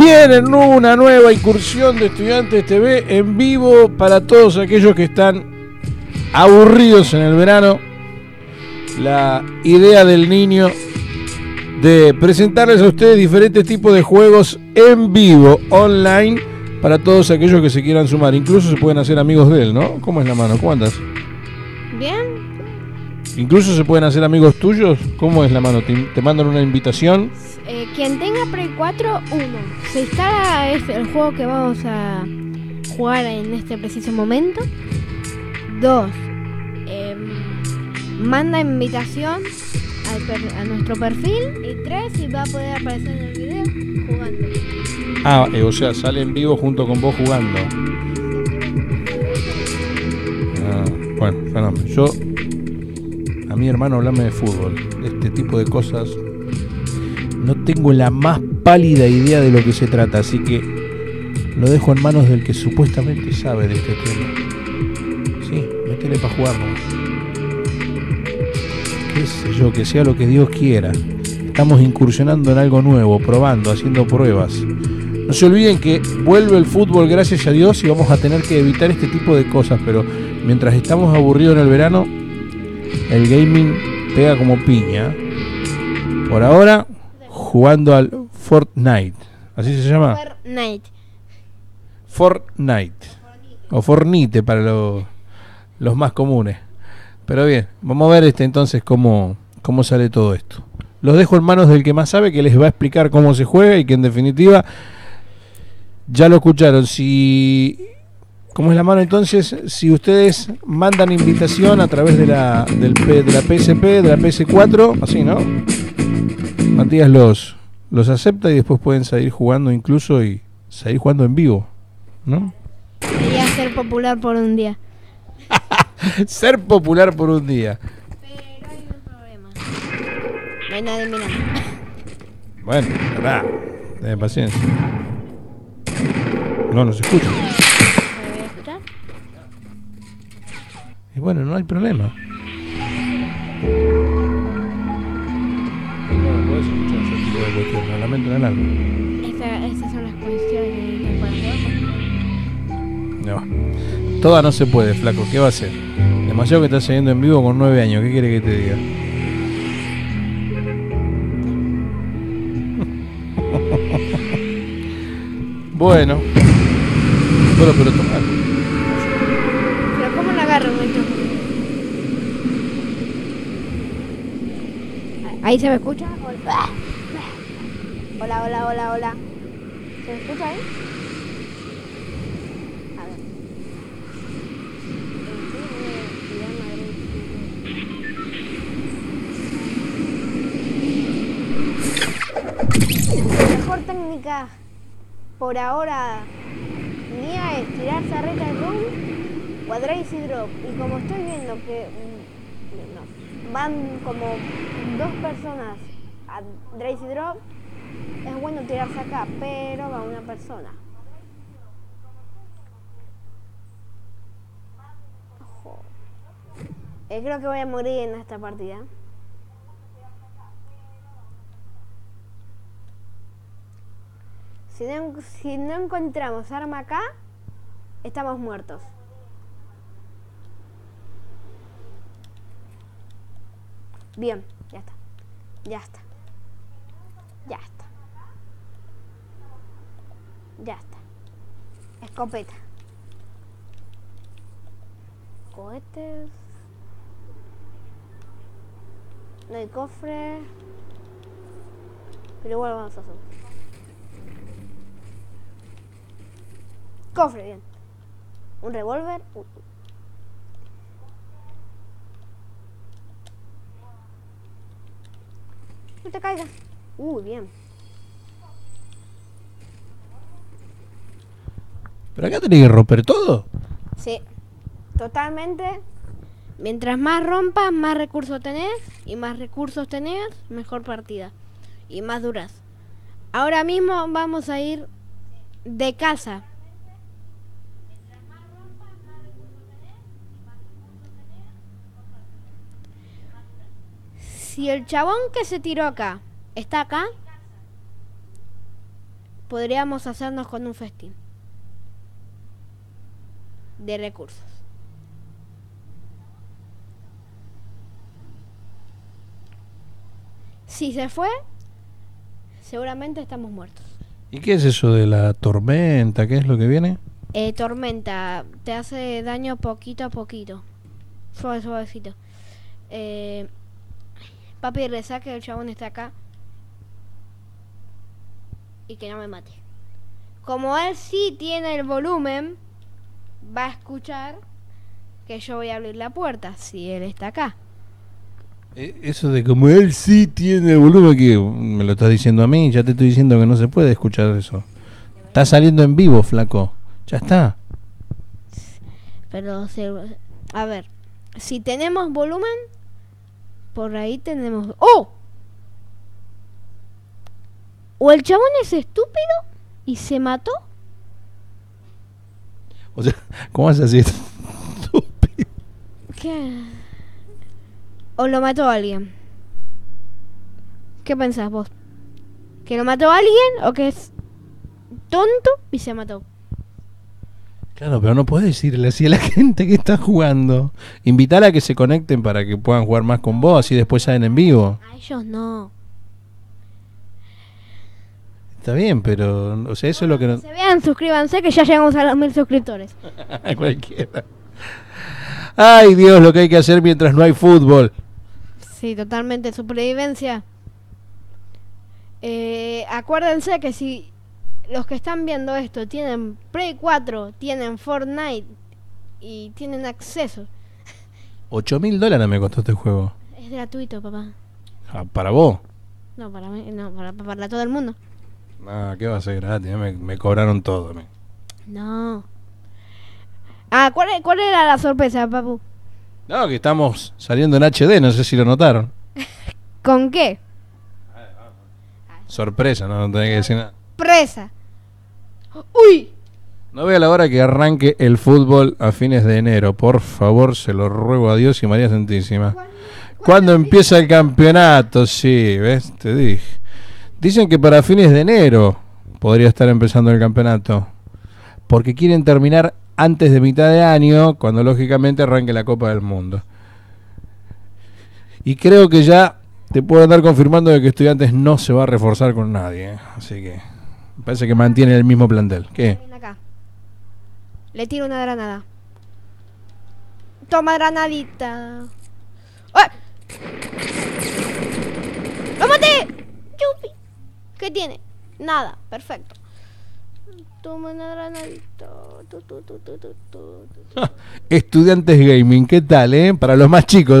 Vienen una nueva incursión de Estudiantes TV en vivo para todos aquellos que están aburridos en el verano. La idea del niño de presentarles a ustedes diferentes tipos de juegos en vivo, online, para todos aquellos que se quieran sumar. Incluso se pueden hacer amigos de él, ¿no? ¿Cómo es la mano? ¿Cómo andas? Bien. Incluso se pueden hacer amigos tuyos. ¿Cómo es la mano? ¿Te mandan una invitación? Quien tenga Play 4, 1. Se instala el juego que vamos a jugar en este preciso momento. 2. Manda invitación a nuestro perfil. Y 3. Y va a poder aparecer en el video jugando. O sea, sale en vivo junto con vos jugando. Bueno, fenómeno. A mi hermano, hablame de fútbol, de este tipo de cosas. No tengo la más pálida idea de lo que se trata, así que lo dejo en manos del que supuestamente sabe de este tema. Sí, métele para jugarnos. Qué sé yo, que sea lo que Dios quiera. Estamos incursionando en algo nuevo, probando, haciendo pruebas. No se olviden que vuelve el fútbol, gracias a Dios, y vamos a tener que evitar este tipo de cosas, pero mientras estamos aburridos en el verano, el gaming pega como piña. Por ahora, jugando al Fortnite. ¿Así se llama? Fortnite. O Fornite para los más comunes. Pero bien, vamos a ver entonces cómo sale todo esto. Los dejo en manos del que más sabe, que les va a explicar cómo se juega y que en definitiva ya lo escucharon. ¿Cómo es la mano entonces? Si ustedes mandan invitación a través de la PSP, de la PS4, así, ¿no? Matías los acepta y después pueden seguir jugando incluso y seguir jugando en vivo, ¿no? Quería ser popular por un día. Ser popular por un día. Pero hay un problema. No hay nadie mirando. Bueno, verdad. Ten paciencia. No se escucha. ¿Me voy a escuchar? Y bueno, no hay problema. No puedes escuchar ese tipo de cuestiones. Lo lamento en el alma. Esas son las cuestiones que para jugar. No. Toda no se puede, flaco. ¿Qué va a hacer? Demasiado que estás siguiendo en vivo con 9 años. ¿Qué quiere que te diga? Bueno, pero tomar. Pero ¿cómo la agarro, Nacho? ¿Ahí se me escucha? Hola. ¿Se me escucha ahí? A ver. Mejor técnica por ahora mía es tirarse a Reta Room o a Drazy Drop. Y como estoy viendo que van como 2 personas a Drazy Drop, es bueno tirarse acá, pero va una persona. Ojo. Creo que voy a morir en esta partida. Si no encontramos arma acá, estamos muertos. Bien, ya está. Escopeta. Cohetes. No hay cofre. Pero igual vamos a hacer. Cofre, bien. Un revólver. No te caigas. Bien. ¿Pero acá tenés que romper todo? Sí, totalmente. Mientras más rompas, más recursos tenés. Y más recursos tenés, mejor partida. Y más duras. Ahora mismo vamos a ir de casa. Si el chabón que se tiró acá está acá, podríamos hacernos con un festín de recursos. Si se fue, seguramente estamos muertos. ¿Y qué es eso de la tormenta? ¿Qué es lo que viene? Tormenta, te hace daño poquito a poquito. Suave, suavecito. Papi, reza que el chabón está acá. Y que no me mate. Como él sí tiene el volumen, va a escuchar que yo voy a abrir la puerta si él está acá. Eso de como él sí tiene el volumen, que me lo estás diciendo a mí, ya te estoy diciendo que no se puede escuchar eso. Está saliendo en vivo, flaco. Ya está. Pero, a ver, si tenemos volumen, por ahí tenemos... ¡Oh! O el chabón es estúpido y se mató. O sea, ¿cómo haces así? Estúpido. ¿Qué? ¿O lo mató alguien? ¿Qué pensás vos? ¿Que lo mató alguien o que es tonto y se mató? Claro, pero no puedes decirle así a la gente que está jugando. Invitar a que se conecten para que puedan jugar más con vos, así después salen en vivo. A ellos no. Está bien, pero, o sea, eso es lo que no... Se vean, suscríbanse que ya llegamos a los 1000 suscriptores. Cualquiera. Ay, Dios, lo que hay que hacer mientras no hay fútbol. Sí, totalmente, supervivencia. Acuérdense que si los que están viendo esto tienen Play 4, tienen Fortnite y tienen acceso. $8.000 me costó este juego. Es gratuito, papá. Ah, ¿para vos? No, para mí, no, para todo el mundo. Ah, ¿qué va a ser gratis? Me cobraron todo. No. Ah, ¿cuál era la sorpresa, papu? No, que estamos saliendo en HD, no sé si lo notaron. ¿Con qué? Sorpresa, no tenés que decir nada. Presa. ¡Uy! No veo la hora que arranque el fútbol a fines de enero. Por favor, se lo ruego a Dios y María Santísima. ¿Cuándo empieza el campeonato? Sí, ¿ves? Te dije. Dicen que para fines de enero podría estar empezando el campeonato. Porque quieren terminar antes de mitad de año, cuando lógicamente arranque la Copa del Mundo. Y creo que ya te puedo andar confirmando de que Estudiantes no se va a reforzar con nadie, ¿eh? Así que me parece que mantiene el mismo plantel. ¿Qué? Ven acá. Le tiro una granada. Toma granadita. ¡Ah! ¡Lo maté! ¡Yupi! ¿Qué tiene? Nada, perfecto. Toma una granadita. Estudiantes Gaming, ¿qué tal, Para los más chicos,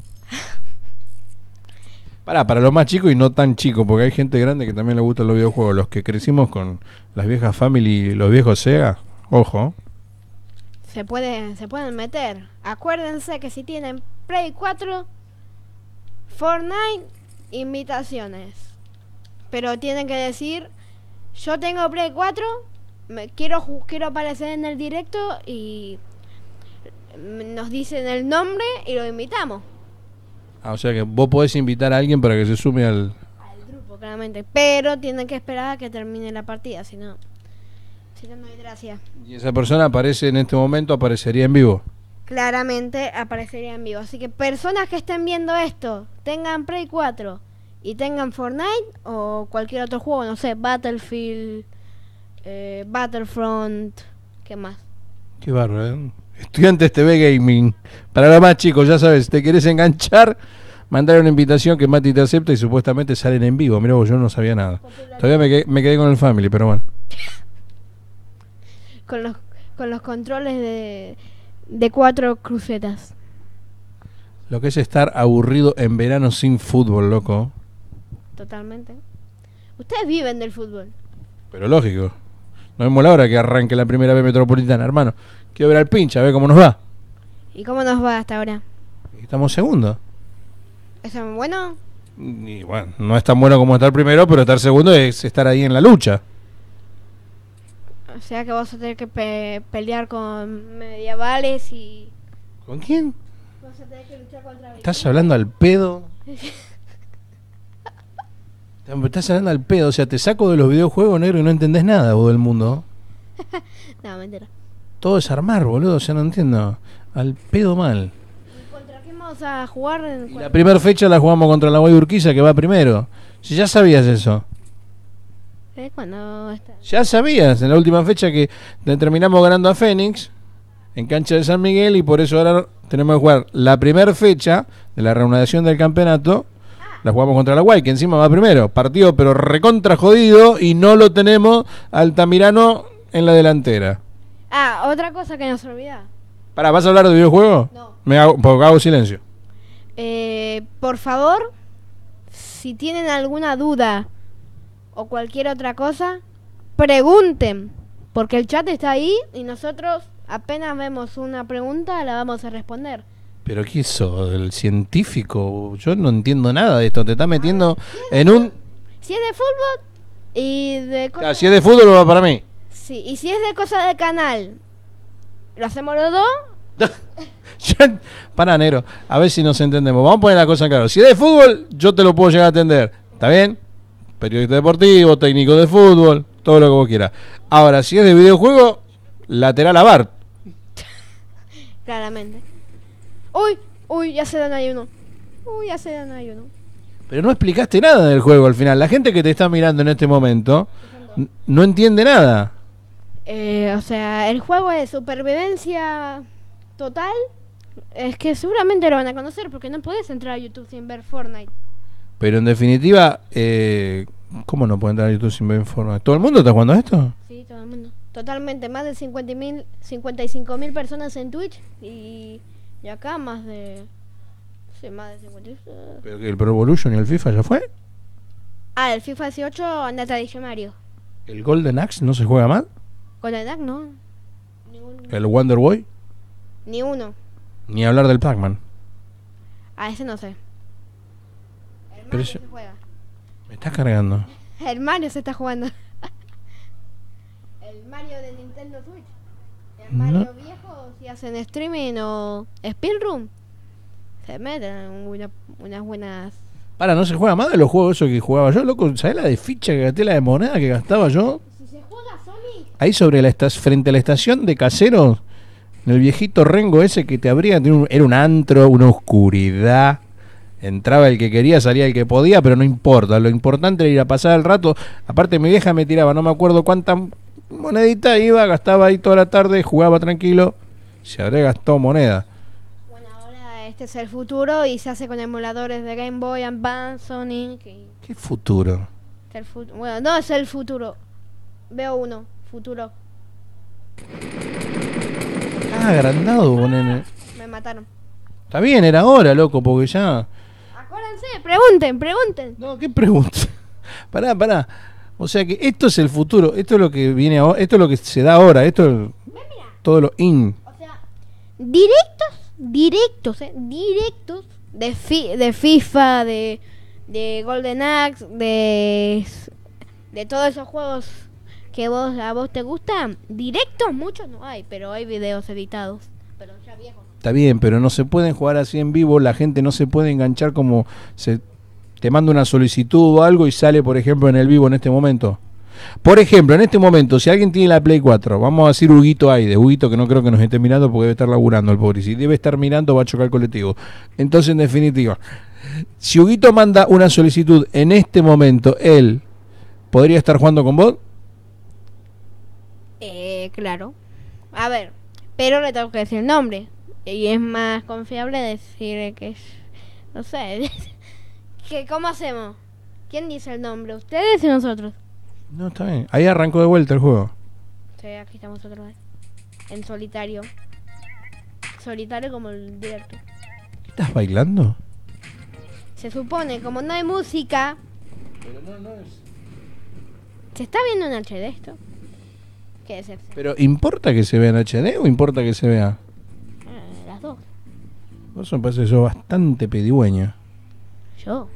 Para los más chicos y no tan chicos, porque hay gente grande que también le gustan los videojuegos. Los que crecimos con las viejas Family y los viejos Sega, ojo. Se pueden meter. Acuérdense que si tienen Play 4, Fortnite, invitaciones. Pero tienen que decir, yo tengo Play 4, quiero aparecer en el directo y nos dicen el nombre y lo invitamos. Ah, o sea que vos podés invitar a alguien para que se sume al grupo, claramente. Pero tienen que esperar a que termine la partida, si no no hay gracia. Y esa persona aparece en este momento, aparecería en vivo. Claramente aparecería en vivo. Así que personas que estén viendo esto, tengan Play 4 y tengan Fortnite o cualquier otro juego, no sé, Battlefield, Battlefront, ¿qué más? Qué bárbaro, Estudiantes TV Gaming. Para los más chicos, ya sabes, si te querés enganchar, mandar una invitación que Mati te acepta y supuestamente salen en vivo. Mirá vos, yo no sabía nada. Todavía me quedé con el Family, pero bueno. con los controles de 4 crucetas. Lo que es estar aburrido en verano sin fútbol, loco. Totalmente. Ustedes viven del fútbol. Pero lógico. No vemos la hora que arranque la primera B Metropolitana, hermano. Quiero ver al pincha, a ver cómo nos va. ¿Y cómo nos va hasta ahora? Estamos segundos. ¿Eso es bueno? Y bueno, no es tan bueno como estar primero, pero estar segundo es estar ahí en la lucha. O sea que vas a tener que pelear con medievales y... ¿Con quién? Vas a tener que luchar contra... ¿Estás hablando al pedo? Estás hablando al pedo, o sea, te saco de los videojuegos, negro, y no entendés nada vos del mundo. No, mentira. Todo es armar, boludo, o sea, no entiendo. Al pedo mal. ¿Y contra qué vamos a jugar? La primera fecha la jugamos contra la Guay Urquiza, que va primero. Si ya sabías eso. Cuando está... Ya sabías, en la última fecha que terminamos ganando a Fénix, en cancha de San Miguel, y por eso ahora tenemos que jugar la primera fecha de la reanudación del campeonato. La jugamos contra la Guay, que encima va primero. Partido pero recontra jodido, y no lo tenemos Altamirano en la delantera. Ah, otra cosa que nos olvida. Pará, ¿vas a hablar de videojuegos? No. Porque hago silencio. Por favor, si tienen alguna duda o cualquier otra cosa, pregunten. Porque el chat está ahí y nosotros apenas vemos una pregunta la vamos a responder. ¿Pero qué sos? ¿El científico? Yo no entiendo nada de esto. Te estás metiendo en un... Si es de fútbol y de cosas... Claro, si es de fútbol va para mí. Sí, y si es de cosas de canal, ¿lo hacemos los dos? Pará, negro, a ver si nos entendemos. Vamos a poner la cosa claro. Si es de fútbol, yo te lo puedo llegar a atender. ¿Está bien? Periodista deportivo, técnico de fútbol, todo lo que vos quieras. Ahora, si es de videojuego, lateral a Bart. Claramente. Uy, ya se dan ahí uno. Pero no explicaste nada del juego al final. La gente que te está mirando en este momento no entiende nada. O sea, el juego es supervivencia total. Es que seguramente lo van a conocer porque no podés entrar a YouTube sin ver Fortnite. Pero en definitiva, ¿cómo no puede entrar a YouTube sin ver Fortnite? ¿Todo el mundo está jugando a esto? Sí, todo el mundo. Totalmente, más de 55.000 personas en Twitch y acá más de... Sí, más de 50. ¿Pero que el Pro Evolution y el FIFA ya fue? Ah, el FIFA 18 anda tradicionario. ¿El Golden Axe no se juega más? Con el DAC no. Ninguno. ¿El Wonder Boy? Ni uno. Ni hablar del Pac-Man. Ah, ese no sé. El Pero Mario yo... se juega. Me está cargando. El Mario se está jugando. El Mario de Nintendo Switch. El Mario viejo, si hacen streaming o speedrun, se meten unas buenas... Para, ¿no se juega más de los juegos esos que jugaba yo, loco? ¿Sabés la de ficha que gasté, la de moneda que gastaba yo? Si se juega Sonic... Ahí sobre frente a la estación de Caseros, en el viejito Rengo ese que te abría, era un antro, una oscuridad. Entraba el que quería, salía el que podía, pero no importa. Lo importante era ir a pasar el rato. Aparte mi vieja me tiraba, no me acuerdo cuánta monedita iba, gastaba ahí toda la tarde, jugaba tranquilo. Se habría gastado moneda. Bueno, ahora este es el futuro y se hace con emuladores de Game Boy, Advance, Sonic y... ¿Qué futuro? Bueno, no es el futuro. Veo uno, futuro. Ah, agrandado, nene. Me mataron. Está bien, era hora, loco, porque ya... Acuérdense, pregunten. No, ¿qué pregunta? Pará. O sea que esto es el futuro, esto es lo que viene ahora, esto es lo que se da ahora, esto es todo lo in. O sea, directos de FIFA, de Golden Axe, de todos esos juegos que a vos te gustan. Directos muchos no hay, pero hay videos editados, pero ya viejos. Está bien, pero no se pueden jugar así en vivo, la gente no se puede enganchar como te manda una solicitud o algo y sale, por ejemplo, en el vivo en este momento. Por ejemplo, en este momento, si alguien tiene la Play 4, vamos a decir Huguito Aide, Huguito que no creo que nos esté mirando porque debe estar laburando el pobre, y si debe estar mirando va a chocar el colectivo. Entonces, en definitiva, si Huguito manda una solicitud en este momento, él podría estar jugando con vos. Claro. A ver, pero le tengo que decir el nombre. Y es más confiable decir que es... No sé. ¿Cómo hacemos? ¿Quién dice el nombre? ¿Ustedes y nosotros? No, está bien. Ahí arrancó de vuelta el juego. Sí, aquí estamos otra vez. En solitario. Solitario como el directo. ¿Estás bailando? Se supone, como no hay música... Pero no es... ¿Se está viendo en HD esto? ¿Qué decepción? ¿Pero importa que se vea en HD o importa que se vea? Las dos. Vos me parece que sos bastante pedigüeño. Yo.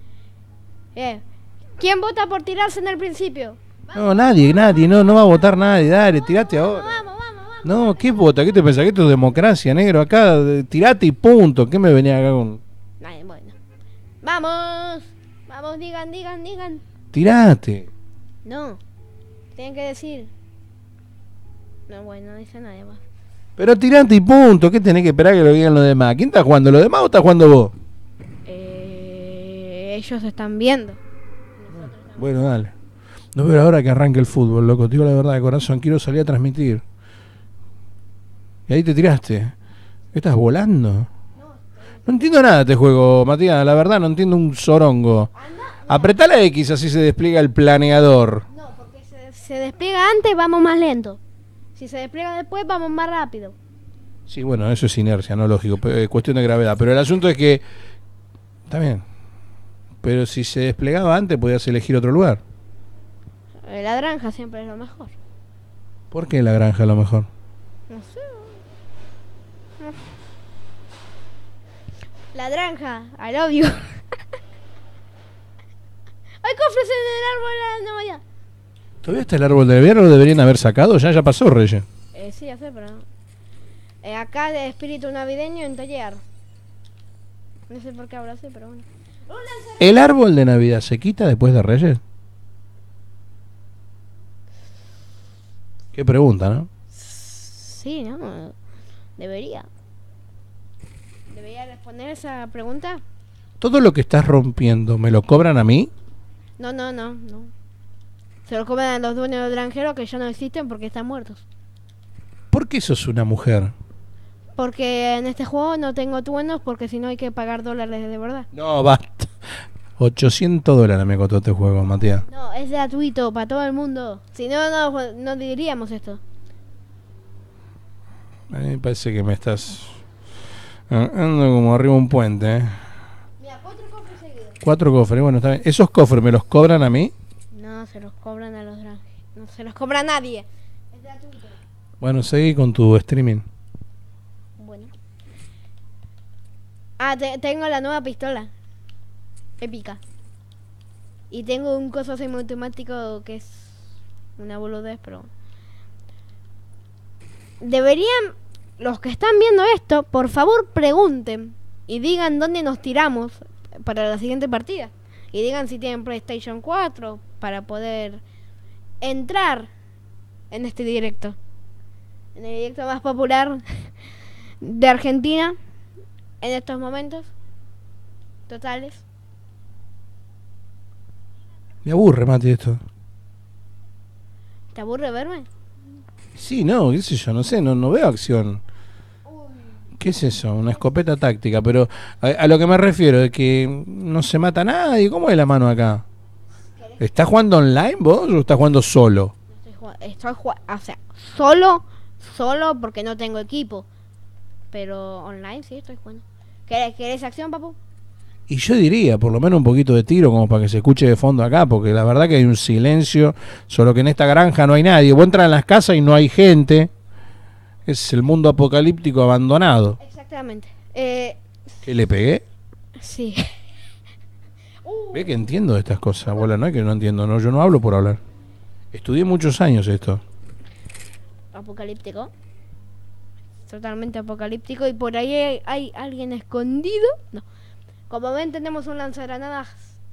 ¿Quién vota por tirarse en el principio? No, nadie, no va a votar nadie, dale, tirate ahora. Vamos. No, ¿qué vota? ¿Qué te pensás? Que esto es democracia, negro, acá, tirate y punto. ¿Qué me venía acá con...? Bueno. ¡Vamos! Vamos, digan. Tirate. No, tienen que decir. No, bueno, no dice nadie más. Pero tirate y punto. ¿Qué tenés que esperar que lo digan los demás? ¿Quién está jugando? ¿Los demás o estás jugando vos? Ellos están viendo. Bueno, dale. No veo ahora que arranque el fútbol, loco. Te digo la verdad de corazón. Quiero salir a transmitir. Y ahí te tiraste. ¿Qué estás volando? No entiendo nada de este juego, Matías. La verdad, no entiendo un sorongo. Apretá la X, así se despliega el planeador. No, porque se despliega antes, vamos más lento. Si se despliega después, vamos más rápido. Sí, bueno, eso es inercia, no lógico. Cuestión de gravedad. Pero el asunto es que... Está bien. Pero si se desplegaba antes, podías elegir otro lugar. La granja siempre es lo mejor. ¿Por qué la granja es lo mejor? No sé. La granja, I love you. Hay cofres en el árbol de la Navidad. ¿Todavía está el árbol de Navidad? ¿No lo deberían haber sacado? Ya pasó, Reyes. Sí, ya sé, pero no. Acá de espíritu navideño en taller. No sé por qué ahora sí, pero bueno. ¿El árbol de Navidad se quita después de Reyes? Qué pregunta, ¿no? Sí, ¿no? Debería responder esa pregunta. ¿Todo lo que estás rompiendo me lo cobran a mí? No. Se lo cobran a los dueños del granjero que ya no existen porque están muertos. ¿Por qué sos una mujer? Porque en este juego no tengo dueños porque si no hay que pagar dólares de verdad. No, basta. $800 me costó este juego, Matías. No, es gratuito para todo el mundo. Si no, no diríamos esto. A mí me parece que me estás... Ando como arriba de un puente, Mira, 4 cofres seguidos. 4 cofres, bueno, está bien. ¿Esos cofres me los cobran a mí? No, se los cobran a los granjeros. No se los cobra a nadie. Es gratuito. Bueno, seguí con tu streaming. Bueno. Tengo la nueva pistola. Épica. Y tengo un coso semiautomático que es una boludez, pero... Deberían... Los que están viendo esto, por favor pregunten y digan dónde nos tiramos para la siguiente partida. Y digan si tienen PlayStation 4 para poder entrar en este directo. En el directo más popular de Argentina en estos momentos totales. Me aburre, Mati, esto. ¿Te aburre verme? Sí, no, qué sé yo, no sé, no veo acción. ¿Qué es eso? Una escopeta táctica, pero a lo que me refiero es que no se mata a nadie. ¿Cómo es la mano acá? ¿Estás jugando online vos o estás jugando solo? Estoy jugando, o sea, solo porque no tengo equipo. Pero online sí estoy jugando. ¿Querés acción, papu? Y yo diría, por lo menos un poquito de tiro como para que se escuche de fondo acá, porque la verdad que hay un silencio, solo que en esta granja no hay nadie. Vos entras en las casas y no hay gente. Es el mundo apocalíptico abandonado. Exactamente. ¿Qué le pegué? Sí. Ve que entiendo de estas cosas, abuela, no es que no entiendo, no, yo no hablo por hablar. Estudié muchos años esto. Apocalíptico. Totalmente apocalíptico. Y por ahí hay alguien escondido. No. Como ven, tenemos un lanzagranadas.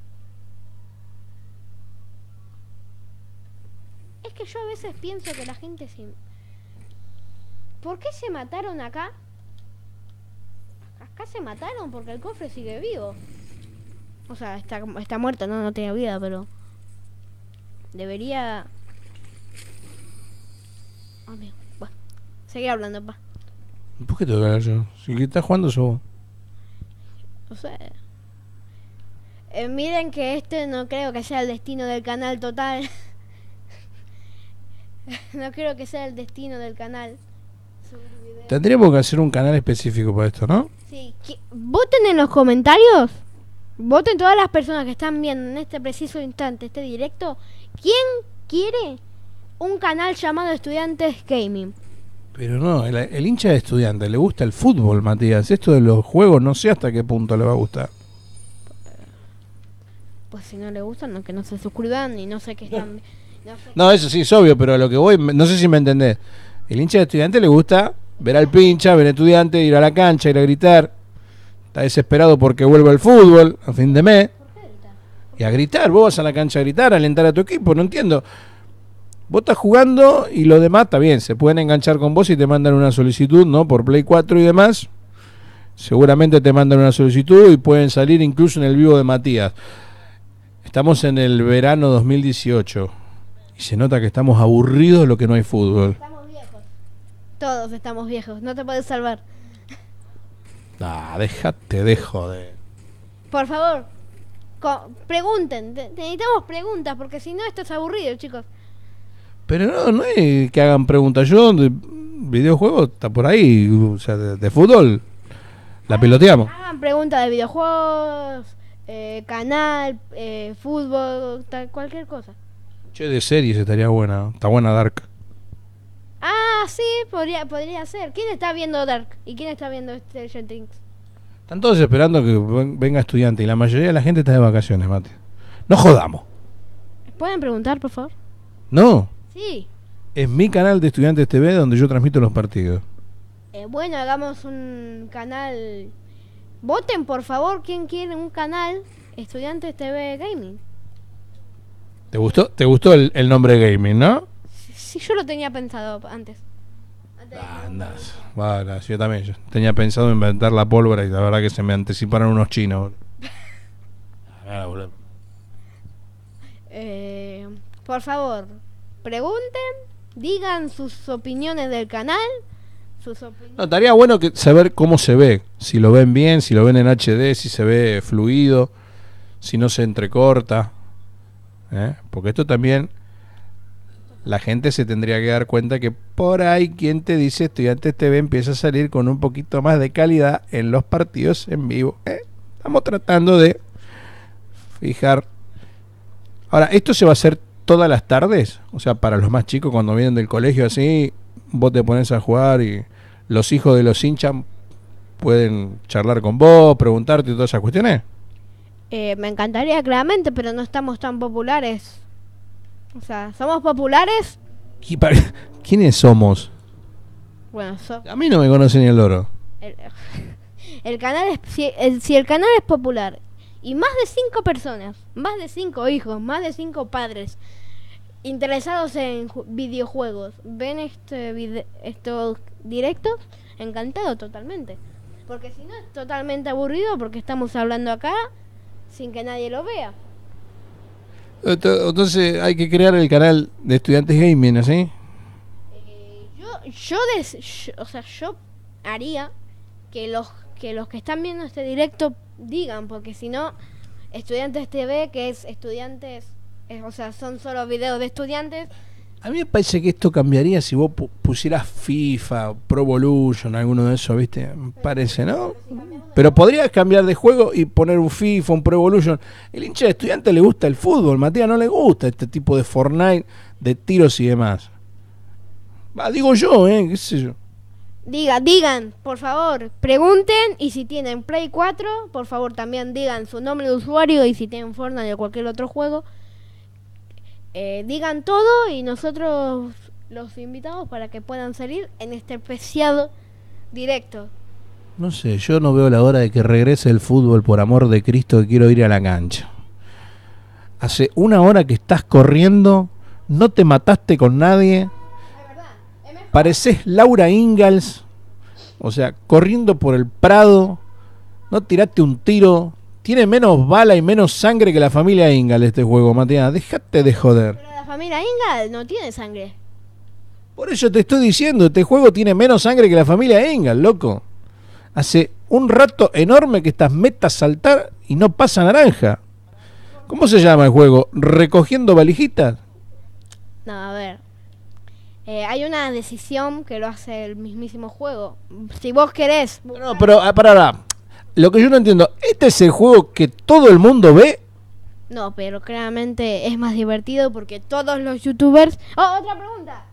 Es que yo a veces pienso que la gente se... ¿Por qué se mataron acá? Acá se mataron porque el cofre sigue vivo. O sea, está muerto, no tiene vida, pero... Debería... Amigo, bueno. Seguí hablando, pa. ¿Por qué tengo que hablar yo? Si que estás jugando sos vos. O sea... miren que este no creo que sea el destino del canal total. No creo que sea el destino del canal. Tendríamos que hacer un canal específico para esto, ¿no? Sí. Voten en los comentarios. Voten todas las personas que están viendo en este preciso instante este directo. ¿Quién quiere un canal llamado Estudiantes Gaming? Pero no, el hincha de Estudiantes le gusta el fútbol, Matías. Esto de los juegos no sé hasta qué punto le va a gustar. Pues si no le gustan, no, que no se suscriban y no sé qué están... No, eso sí es obvio, pero a lo que voy, no sé si me entendés. El hincha de Estudiantes le gusta ver al pincha, ver al Estudiante, ir a la cancha, ir a gritar. Está desesperado porque vuelve al fútbol a fin de mes. ¿Por qué grita? Y a gritar, vos vas a la cancha a gritar, a alentar a tu equipo, no entiendo. Vos estás jugando y lo demás está bien, se pueden enganchar con vos y te mandan una solicitud, ¿no? Por Play 4 y demás. Seguramente te mandan una solicitud y pueden salir incluso en el vivo de Matías. Estamos en el verano 2018 y se nota que estamos aburridos de lo que no hay fútbol. Estamos viejos. Todos estamos viejos, no te puedes salvar. Ah, déjate de joder. Por favor, pregunten. Necesitamos preguntas porque si no esto es aburrido, chicos. Pero no es que hagan preguntas. Yo de videojuegos está por ahí, o sea, de fútbol la peloteamos. Hagan preguntas de videojuegos, canal, fútbol, cualquier cosa. Che, de series estaría buena. Está buena Dark. Ah, sí, podría ser. ¿Quién está viendo Dark? ¿Y quién está viendo Stranger Things? Están todos esperando que venga estudiante y la mayoría de la gente está de vacaciones, Mate. No jodamos. ¿Pueden preguntar, por favor? No. Sí. Es mi canal de Estudiantes TV donde yo transmito los partidos. Bueno, hagamos un canal. Voten, por favor, quién quiere un canal Estudiantes TV Gaming. ¿Te gustó el nombre gaming, no? Sí, yo lo tenía pensado antes. Vale, yo también. Yo tenía pensado inventar la pólvora y la verdad que se me anticiparon unos chinos. Por favor, pregunten, digan sus opiniones del canal. No, estaría bueno saber cómo se ve. Si lo ven bien, si lo ven en HD, si se ve fluido, si no se entrecorta. Porque esto también la gente se tendría que dar cuenta que por ahí quien te dice Estudiantes TV empieza a salir con un poquito más de calidad en los partidos en vivo. Estamos tratando de fijar. Ahora, ¿esto se va a hacer todas las tardes? O sea, para los más chicos cuando vienen del colegio así, vos te pones a jugar y los hijos de los hinchas pueden charlar con vos, preguntarte y todas esas cuestiones. Me encantaría, claramente, pero no estamos tan populares. O sea, ¿somos populares? ¿Quiénes somos? Bueno, a mí no me conoce ni el loro. El canal si el canal es popular y más de 5 personas, más de 5 hijos, más de 5 padres interesados en videojuegos ven estos directos, encantado totalmente. Porque si no es totalmente aburrido porque estamos hablando acá sin que nadie lo vea. Entonces hay que crear el canal de Estudiantes Gaming, ¿así? Yo haría que los que están viendo este directo digan, porque si no, Estudiantes TV, que es estudiantes, son solo videos de estudiantes. A mí me parece que esto cambiaría si vos pusieras FIFA, Pro Evolution, alguno de esos, ¿viste? Me parece, ¿no? Pero podrías cambiar de juego y poner un FIFA, un Pro Evolution. El hincha de Estudiantes le gusta el fútbol, Matías no le gusta este tipo de Fortnite, de tiros y demás. Digo yo, qué sé yo. Digan, por favor, pregunten, y si tienen Play 4, por favor también digan su nombre de usuario, y si tienen Fortnite o cualquier otro juego, digan todo y nosotros los invitamos para que puedan salir en este especial directo. No sé, yo no veo la hora de que regrese el fútbol, por amor de Cristo, que quiero ir a la cancha. Hace 1 hora que estás corriendo, no te mataste con nadie. Parecés Laura Ingalls, o sea, corriendo por el Prado, no tiraste un tiro. Tiene menos bala y menos sangre que la familia Ingalls este juego, Matías. Déjate de joder. Pero la familia Ingalls no tiene sangre. Por eso te estoy diciendo, este juego tiene menos sangre que la familia Ingalls, loco. Hace un rato enorme que estás metas saltar y no pasa naranja. ¿Cómo se llama el juego? ¿Recogiendo valijitas? No, a ver. Hay una decisión que lo hace el mismísimo juego. Si vos querés... No, pero pará. Lo que yo no entiendo, ¿este es el juego que todo el mundo ve? No, pero claramente es más divertido porque todos los youtubers... ¡Oh, otra pregunta!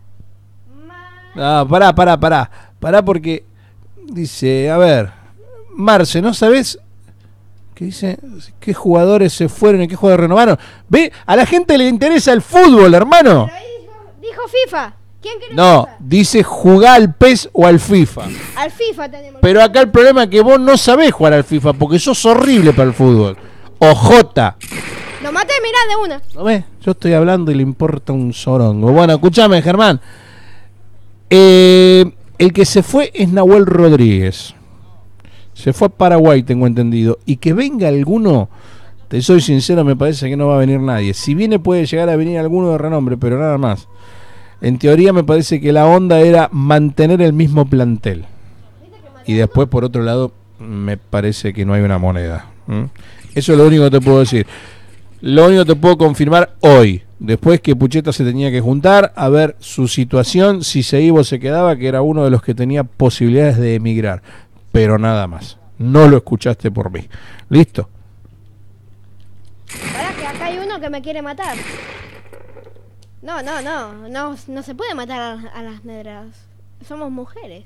Pará porque dice, a ver, Marce, ¿no sabés qué dice? ¿Qué jugadores se fueron y qué jugadores renovaron? Ve, a la gente le interesa el fútbol, hermano. Pero ahí dijo FIFA. ¿Quién quiere No, FIFA? dice jugar al PES o al FIFA. Al FIFA tenemos. Pero acá el problema es que vos no sabés jugar al FIFA porque sos horrible para el fútbol. Ojota. No Lo maté, mirá, de una. ¿No ves? Yo estoy hablando y le importa un sorongo. Bueno, escúchame, Germán. El que se fue es Nahuel Rodríguez. Se fue a Paraguay, tengo entendido. Y que venga alguno, te soy sincero, me parece que no va a venir nadie. Si viene puede llegar a venir alguno de renombre, pero nada más. En teoría me parece que la onda era mantener el mismo plantel. Y después, por otro lado, me parece que no hay una moneda. Eso es lo único que te puedo decir. Lo único que te puedo confirmar hoy, después que Pucheta se tenía que juntar a ver su situación, si se iba o se quedaba, que era uno de los que tenía posibilidades de emigrar. Pero nada más. No lo escuchaste por mí. ¿Listo? Pará, que acá hay uno que me quiere matar. No se puede matar a las negras. Somos mujeres.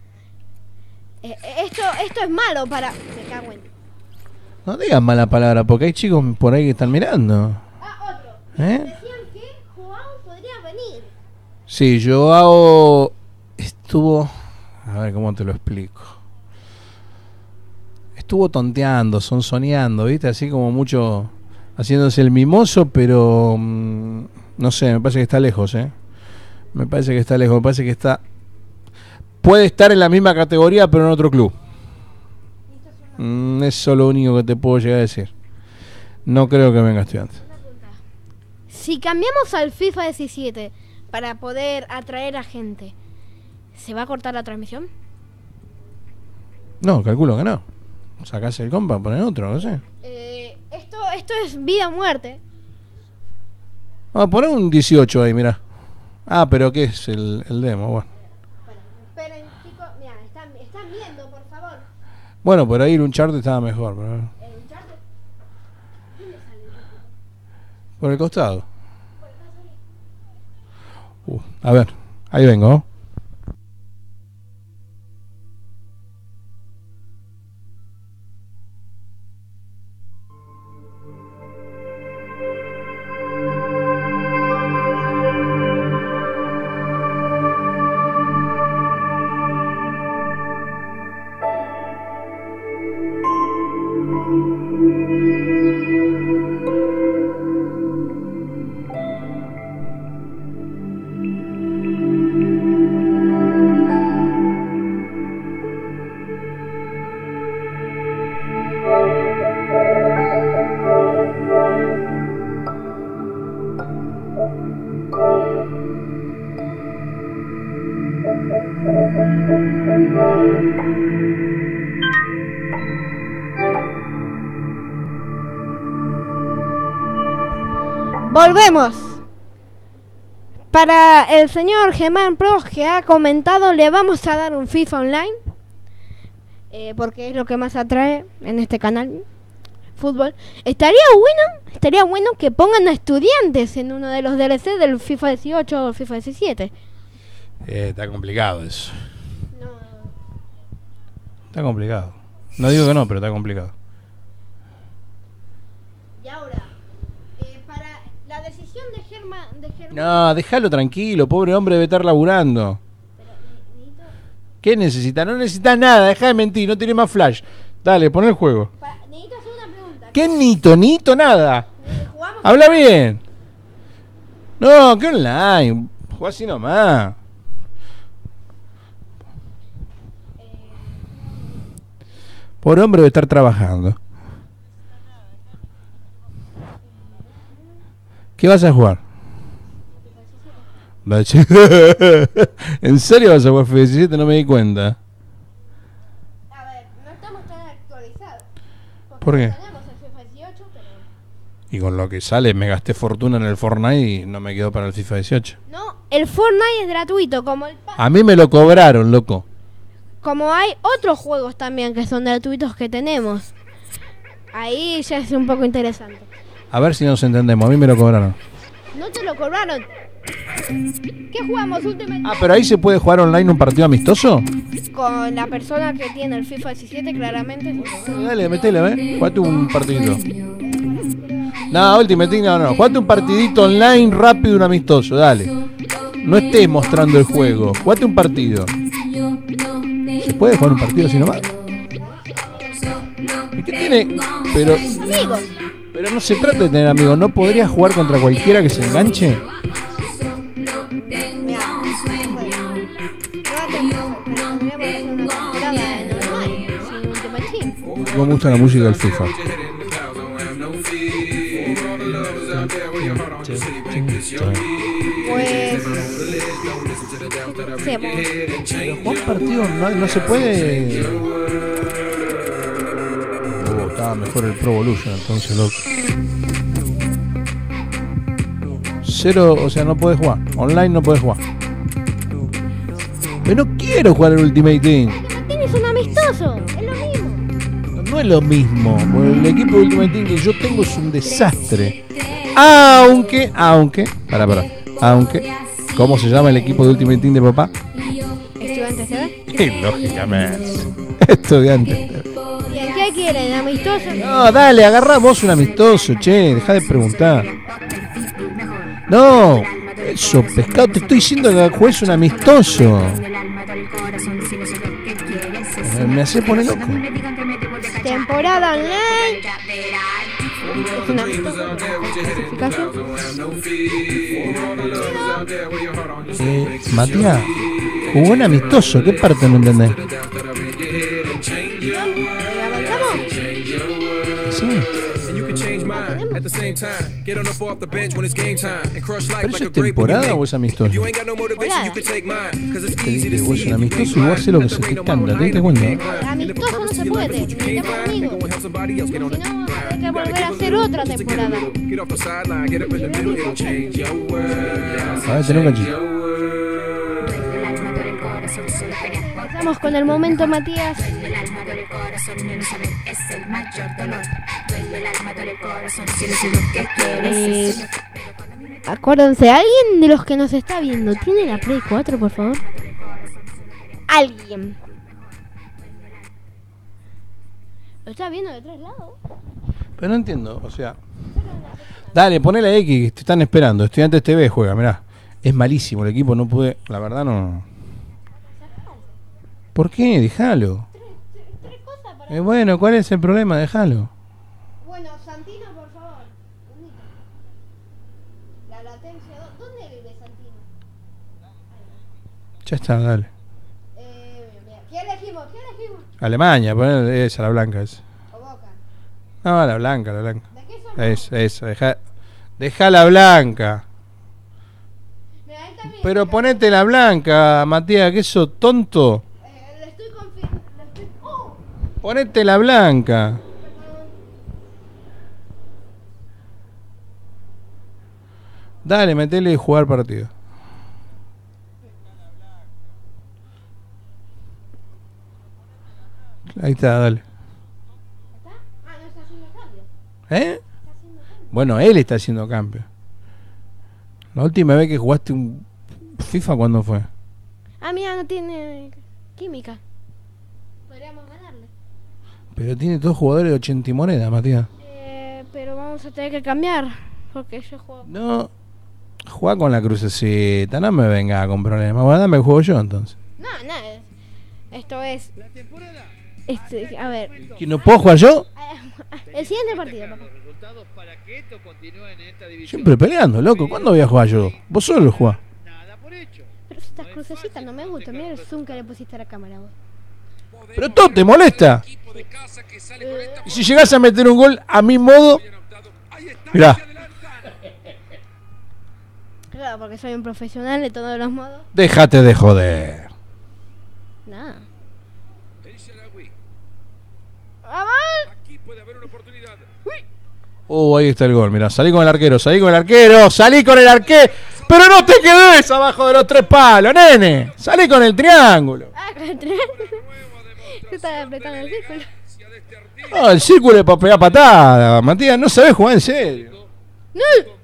Esto es malo para... Me cago en... No digas mala palabra, porque hay chicos por ahí que están mirando. Otro. Decían que Joao podría venir. Sí, Joao estuvo... A ver, ¿cómo te lo explico? Estuvo tonteando, sonsoneando, ¿viste? Así como mucho... Haciéndose el mimoso, pero... no sé, me parece que está lejos, ¿eh? Me parece que está lejos, me parece que está... Puede estar en la misma categoría, pero en otro club. Eso es lo único que te puedo llegar a decir. No creo que venga Estudiantes. Si cambiamos al FIFA 17 para poder atraer a gente, ¿se va a cortar la transmisión? No, calculo que no. Sacás el compa, poner otro, no sé. Esto es vida o muerte. Vamos a poner un 18 ahí, mirá. Ah, pero ¿qué es el demo? Bueno. Esperen, chicos, mira, están viendo, por favor. Bueno, por ahí el Uncharted estaba mejor. Pero... ¿El Uncharted? ¿Dónde sale? Por el costado. A ver, ahí vengo, ¿no? Volvemos. Para el señor Germán Pros, que ha comentado, le vamos a dar un FIFA Online, porque es lo que más atrae en este canal, fútbol. Estaría bueno que pongan a Estudiantes en uno de los DLC del FIFA 18 o el FIFA 17. Está complicado eso. No. Está complicado. No digo que no, pero está complicado. Y ahora, para la decisión de Germán... No, déjalo tranquilo, pobre hombre debe estar laburando. ¿Qué necesita? No necesita nada, deja de mentir, no tiene más flash. Dale, pon el juego. Necesito hacer una pregunta. ¿Qué nito, nada? Habla bien. No, ¿qué online? Juega así nomás. Pobre hombre debe estar trabajando. ¿Qué vas a jugar? ¿En serio vas a jugar FIFA 17? No me di cuenta. A ver, no estamos tan actualizados. ¿Por qué? Tenemos el FIFA 18, pero... Y con lo que sale, me gasté fortuna en el Fortnite y no me quedó para el FIFA 18. No, el Fortnite es gratuito, como el... A mí me lo cobraron, loco. Como hay otros juegos también que son gratuitos que tenemos. Ahí ya es un poco interesante. A ver si nos entendemos, a mí me lo cobraron. No te lo cobraron. ¿Qué jugamos últimamente? Ah, pero ahí se puede jugar online un partido amistoso. Con la persona que tiene el FIFA 17, claramente. Dale, metele, a ver. Jugate un partidito. No, Ultimate Team, no. Jugate un partidito online rápido, un amistoso, dale. No estés mostrando el juego. Jugate un partido. ¿Se puede jugar un partido así nomás? ¿Y qué tiene? Pero... Digo. Pero no se trata de tener amigos. ¿No podrías jugar contra cualquiera que se enganche? Me gusta la música del FIFA. Pues... sí, Pero jugar partido no se puede. Estaba mejor el Pro Evolution, entonces, loco. Cero, o sea, no puedes jugar. Online no puedes jugar. Pero no quiero jugar el Ultimate Team. Tienes un amistoso, es lo mismo. No es lo mismo. El equipo de Ultimate Team que yo tengo es un desastre. Aunque, ¿cómo se llama el equipo de Ultimate Team de papá? ¿Estudiantes TV? Lógicamente. Estudiantes. ¿Qué quieren? ¿Amistoso? No, dale, agarrá vos un amistoso, che, dejá de preguntar. No, eso, pescado, te estoy diciendo que juegues un amistoso. Me hace poner loco. Temporada online. Es una clasificación. Matías, jugó un amistoso, ¿qué parte no entendés? Sí. ¿Pero eso es temporada o es amistoso? Te dije, vos es un amistoso y vos haces lo que se te canta, ¿te diste cuenta? Amistoso no se puede, necesitamos amigos. Si no, hay que volver a hacer otra temporada. A ver, tenés un cachito. Vamos con el momento, Matías. Acuérdense, ¿alguien de los que nos está viendo tiene la Play 4, por favor? ¿Alguien? ¿Lo estás viendo de 3 lados? Pero no entiendo, o sea... Dale, ponele a X, que te están esperando. Estudiantes TV juega, mirá. Es malísimo el equipo, no pude... La verdad no... ¿Por qué? Déjalo. Bueno, ¿cuál es el problema? Déjalo. Bueno, Santino, por favor. La latencia... ¿Dónde vive Santino? Ya está, dale. ¿Qué elegimos? Alemania, ponele esa, la blanca esa. ¿O Boca? No, la blanca, la blanca. ¿De qué son? Esa, deja la blanca. Mira, ahí también. Pero ponete la blanca, Matías, que eso tonto. Le estoy confirmando. ¡Oh! Ponete la blanca. Dale, metele y jugar partido. Ahí está, dale. ¿Está? Ah, no está haciendo cambio. ¿Eh? Bueno, él está haciendo cambio. La última vez que jugaste un FIFA, ¿cuándo fue? Ah, mira, no tiene química. Podríamos ganarle. Pero tiene dos jugadores de 80 y moneda, Matías. Pero vamos a tener que cambiar. Porque yo juego. No, juega con la crucecita, no me venga con problemas. Bueno, dame el juego yo entonces. No. Esto es. A ver. ¿Que no puedo jugar yo? El siguiente partido, papá. Siempre peleando, loco. ¿Cuándo voy a jugar yo? Vos solo jugás. Pero estas crucecitas no me gustan. Mira el zoom que le pusiste a la cámara, vos. Pero todo te molesta. Y si llegás a meter un gol a mi modo, mirá, Claro, porque soy un profesional de todos los modos. déjate de joder. Nada. ¡Vamos! Ahí está el gol, mirá, salí con el arquero. Pero no te quedes abajo de los 3 palos, nene. Salí con el triángulo. Ah, con el tren. Yo estaba apretando el círculo. No, el círculo es para pegar patada, Matías, no sabés jugar en serio. ¡No!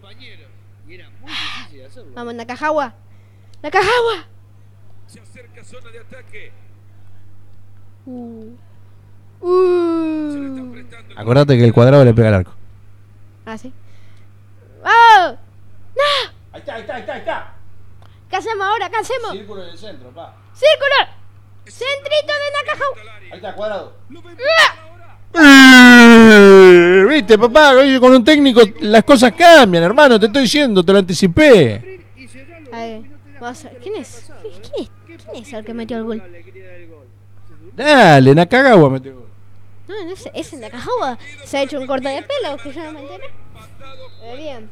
Vamos, Nakajagua. ¡Nakajagua! Se acerca zona de ataque. Acordate que el cuadrado le pega al arco. Ah, sí. ¡Oh! ¡No! Ahí está. ¿Qué hacemos ahora? ¿Qué hacemos? Círculo en el centro, pa. ¡Círculo! ¡Centrito de Nakajagua! Ahí está, cuadrado. Viste, papá, con un técnico las cosas cambian, hermano, te estoy diciendo, te lo anticipé. A ver, ¿quién es? ¿Quién es el que metió el gol? Dale, Nakagawa metió gol. No, no es Nakagawa. Se ha hecho un corte de pelo, que yo no me enteré. Bien.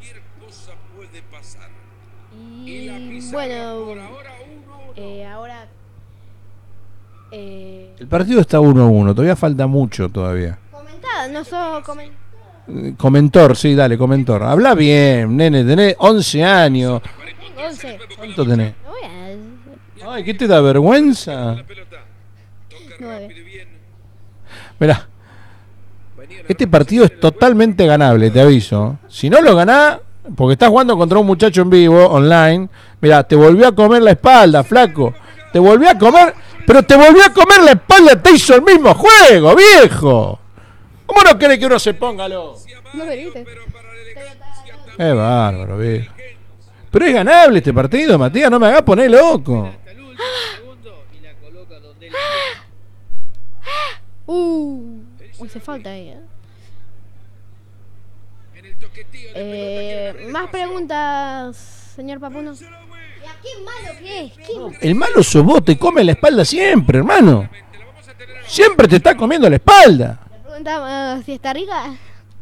Y bueno, ahora... El partido está 1-1, todavía falta mucho todavía. Comentada, no solo Comentor, sí, dale, comentor. Habla bien, nene, tenés 11 años. 11. ¿Cuánto tenés? No voy a... Ay, ¿qué te da vergüenza? 9. Mirá, este partido es totalmente ganable, te aviso. Si no lo ganás, porque estás jugando contra un muchacho en vivo, online, mirá, te volvió a comer la espalda, flaco. Te volvió a comer, pero te volvió a comer la espalda, te hizo el mismo juego, viejo. ¿Cómo no querés que uno se ponga loco? No veniste. Es bárbaro, viejo. Pero es ganable este partido, Matías, no me hagas poner loco. Hace falta ahí, más preguntas, señor Papuno. ¿Qué malo que es? El malo sos vos, te come la espalda siempre, hermano. Siempre te está comiendo la espalda. Le preguntaba si está rica.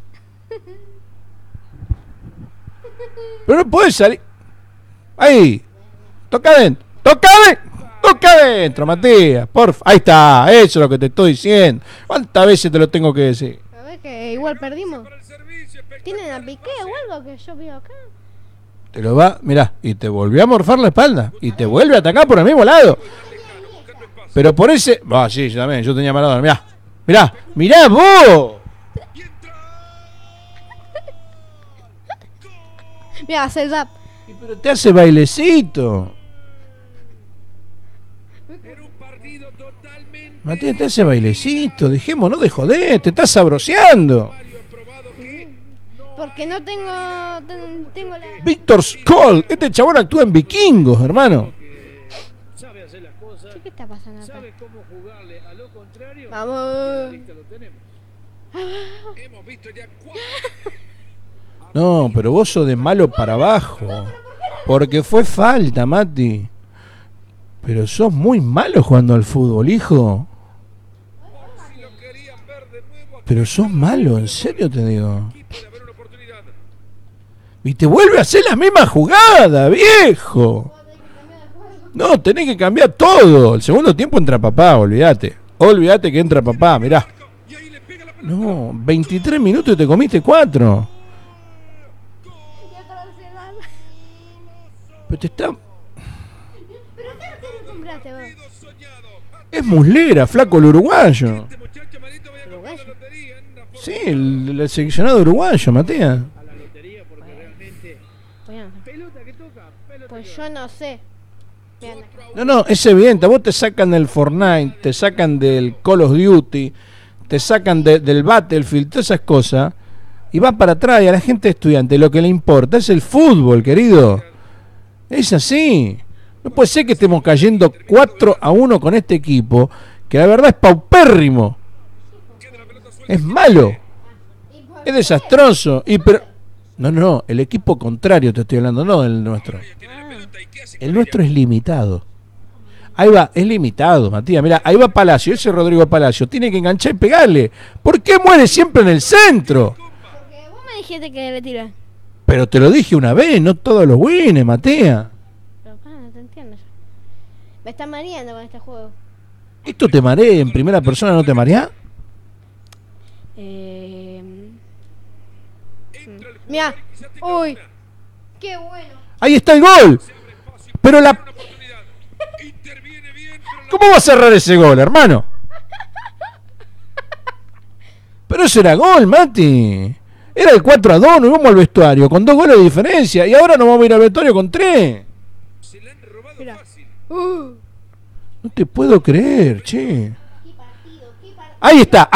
Pero no podés salir. Ahí. Toca adentro. Toca adentro, Matías. Porfa. Ahí está. Eso es lo que te estoy diciendo. ¿Cuántas veces te lo tengo que decir? A ver que igual perdimos. ¿Tienen a Piqué o algo que yo veo acá? Te lo va, mirá, y te volvió a morfar la espalda. Y te vuelve a atacar por el mismo lado. Pero por ese... Ah, sí, yo también, yo tenía Maradona. Mirá vos. Mirá, hace el zap. Pero te hace bailecito. Matías, te hace bailecito. Dejémonos de joder, te estás sabroseando. Porque no tengo la... Víctor Skoll, este chabón actúa en Vikingos, hermano. ¿Qué está pasando acá? Vamos. No, pero vos sos de malo para abajo. Porque fue falta, Mati. Pero sos muy malo jugando al fútbol, hijo. Pero sos malo, en serio te digo. Y te vuelve a hacer la misma jugada, viejo. No, tenés que cambiar todo. El segundo tiempo entra papá, olvídate. Olvídate que entra papá, mirá. No, 23 minutos y te comiste 4. Pero te está... Es muslera, flaco, el uruguayo. Sí, el seleccionado uruguayo, Matías. Pues yo no sé. No, es evidente. A vos te sacan del Fortnite, te sacan del Call of Duty, te sacan del Battlefield, todas esas cosas, y va para atrás. Y a la gente estudiante lo que le importa es el fútbol, querido. Es así. No puede ser que estemos cayendo 4-1 con este equipo, que la verdad es paupérrimo. Es malo. Es desastroso. No, el equipo contrario te estoy hablando, no el nuestro. El nuestro es limitado. Ahí va, es limitado, Matías. Mira, ahí va Palacio, ese Rodrigo Palacio. Tiene que enganchar y pegarle. ¿Por qué muere siempre en el centro? Porque vos me dijiste que le tiré. Pero te lo dije una vez, no todos los wins, Matías. Pero no te entiendo yo. Me está mareando con este juego. ¿Esto te marea en primera persona, no te marea? Mira, uy, qué bueno. Ahí está el gol. Pero la... ¿Cómo va a cerrar ese gol, hermano? Pero eso era gol, Mati. Era el 4-2, nos vamos al vestuario con 2 goles de diferencia. Y ahora nos vamos a ir al vestuario con 3. Mira. No te puedo creer, che. Ahí está.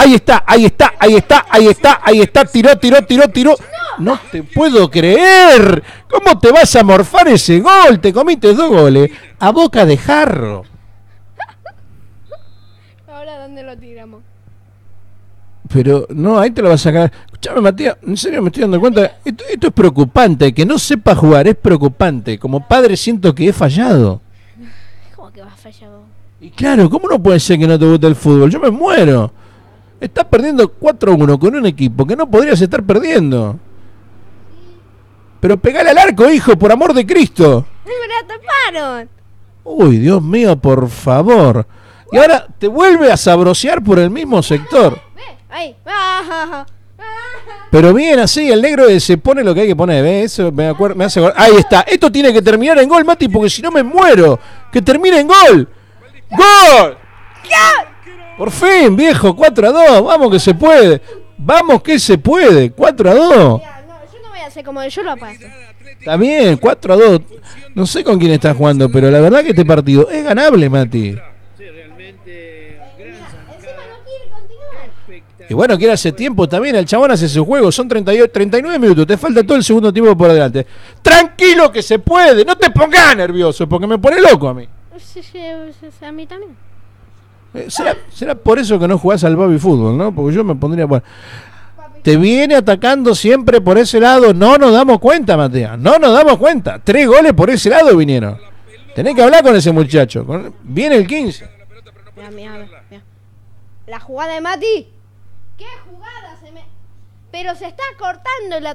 Tiró. No te puedo creer. ¿Cómo te vas a morfar ese gol? Te comiste 2 goles a boca de jarro. Ahora, ¿dónde lo tiramos? Pero no, ahí te lo vas a sacar. Escuchame, Matías, en serio me estoy dando cuenta. Esto es preocupante. Que no sepa jugar es preocupante. Como padre siento que he fallado. ¿Cómo que vas fallado? Y claro, ¿cómo no puede ser que no te guste el fútbol? Yo me muero. Estás perdiendo 4-1 con un equipo que no podrías estar perdiendo. Pero pegale al arco, hijo, por amor de Cristo. ¡Me la taparon! Uy, Dios mío, por favor. Y ahora te vuelve a sabrosear por el mismo sector. Ve, ahí. Ah, Pero bien así, el negro se pone lo que hay que poner, ¿ves? Eso me hace gol. Ahí está. Esto tiene que terminar en gol, Mati, porque si no me muero. Que termine en gol. ¡Gol! Por fin, viejo, 4-2. Vamos que se puede. Vamos que se puede. 4-2. Mira, no, yo no voy a hacer como yo lo paso. Está bien, 4-2. No sé con quién estás jugando, pero la verdad que este partido es ganable, Mati. Encima no quiere continuar. Y bueno, que era hace tiempo también, el chabón hace su juego, son 39 minutos, te falta todo el segundo tiempo por delante. Tranquilo que se puede, no te pongas nervioso, porque me pone loco a mí. A mí también. ¿Será por eso que no jugás al baby fútbol, no? Porque yo me pondría... Bueno, te viene atacando siempre por ese lado, no nos damos cuenta, Matías, no nos damos cuenta. 3 goles por ese lado vinieron. Tenés que hablar con ese muchacho, viene el 15. Mira. La jugada de Mati. ¿Qué jugada se me...? Pero se está cortando la...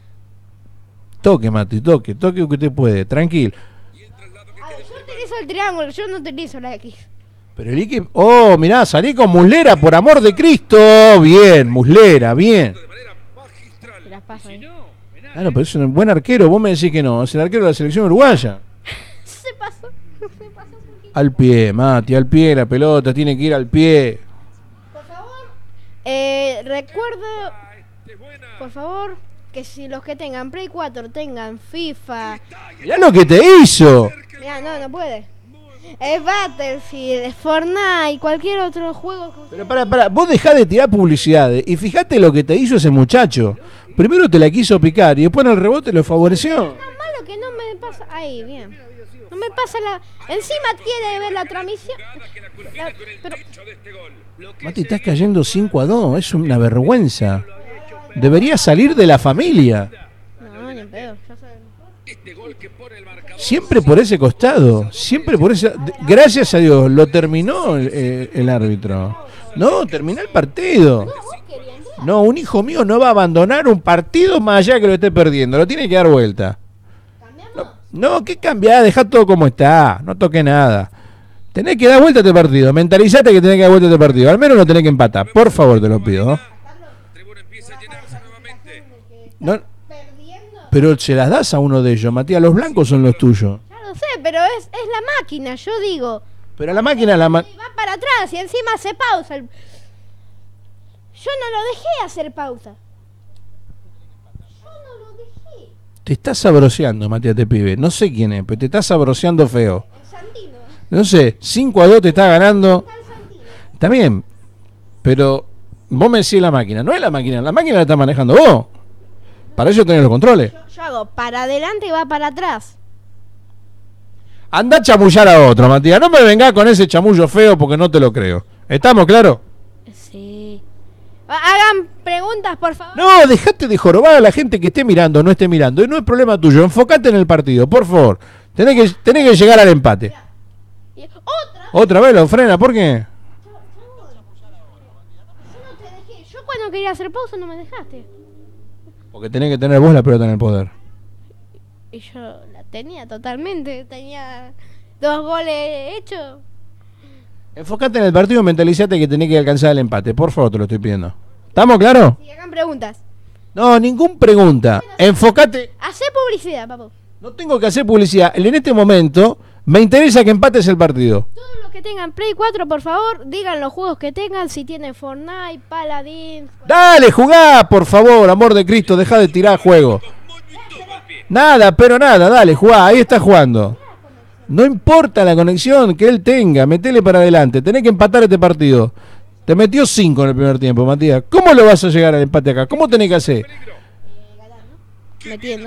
Toque, Mati, toque que usted puede, tranquilo. A ver, yo utilizo el triángulo, yo no utilizo la X. Pero el Ike... Oh, mirá, salí con Muslera, por amor de Cristo. Bien, Muslera, bien. Y las paso ahí. Claro, pero es un buen arquero. Vos me decís que no. Es el arquero de la selección uruguaya. Se pasó. Al pie, Mati, al pie la pelota. Tiene que ir al pie. Por favor, recuerdo, por favor, que si los que tengan Play 4 tengan FIFA... Mirá lo que te hizo. Mira, no puede. Es Battlefield, es Fortnite, cualquier otro juego. Pero para, vos dejá de tirar publicidades. Y fíjate lo que te hizo ese muchacho. Primero te la quiso picar y después en el rebote lo favoreció. No, malo que no me pasa... Ahí, bien. No me pasa la... Encima quiere ver la transmisión. Pero... Mati, estás cayendo 5-2. Es una vergüenza. Deberías salir de la familia. No, ni en pedo. Ya sabes. Siempre por ese costado. Siempre por ese... Gracias a Dios, lo terminó el árbitro. No, terminó el partido. No, un hijo mío no va a abandonar un partido más allá que lo esté perdiendo. Lo tiene que dar vuelta. No, ¿qué cambiar? Dejá todo como está. No toque nada. Tenés que dar vuelta a este partido. Mentalizate que tenés que dar vuelta a este partido. Al menos lo tenés que empatar. Por favor, te lo pido. No, pero se las das a uno de ellos, Matías. Los blancos son los tuyos. Ya lo sé, pero es la máquina, yo digo. Pero la máquina... Y va para atrás y encima hace pausa. Yo no lo dejé hacer pausa. Yo no lo dejé. Te estás sabroseando, Matías, te pibe. No sé quién es, pero te estás sabroseando feo. El Santino. No sé, 5-2 te está ganando. Está bien, pero vos me decís la máquina. No es la máquina la estás manejando vos. Para eso tenés los controles. Yo hago para adelante y va para atrás. Anda a chamullar a otro, Matías. No me vengás con ese chamullo feo porque no te lo creo. ¿Estamos claros? Sí. Hagan preguntas, por favor. No, dejate de jorobar a la gente que esté mirando o no esté mirando. Y no es problema tuyo. Enfocate en el partido, por favor. Tenés que llegar al empate. Y Otra vez lo frena, ¿por qué? Yo no te dejé. Yo cuando quería hacer pausa no me dejaste. Porque tenés que tener vos la pelota en el poder. Y yo la tenía totalmente. Tenía 2 goles hechos. Enfocate en el partido, mentalizate que tenés que alcanzar el empate. Por favor, te lo estoy pidiendo. ¿Estamos claros? Y hagan preguntas. No, ningún pregunta. Enfocate. Hacé publicidad, papu. No tengo que hacer publicidad. En este momento me interesa que empates el partido. Todos los que tengan Play 4, por favor, digan los juegos que tengan. Si tienen Fortnite, Paladin. Dale, jugá, por favor, amor de Cristo. Deja de tirar juego. Nada, pero nada. Dale, jugá. Ahí está jugando. No importa la conexión que él tenga. Metele para adelante. Tenés que empatar este partido. Te metió 5 en el primer tiempo, Matías. ¿Cómo lo vas a llegar al empate acá? ¿Cómo tenés que hacer? Ganar, ¿no? Metiendo.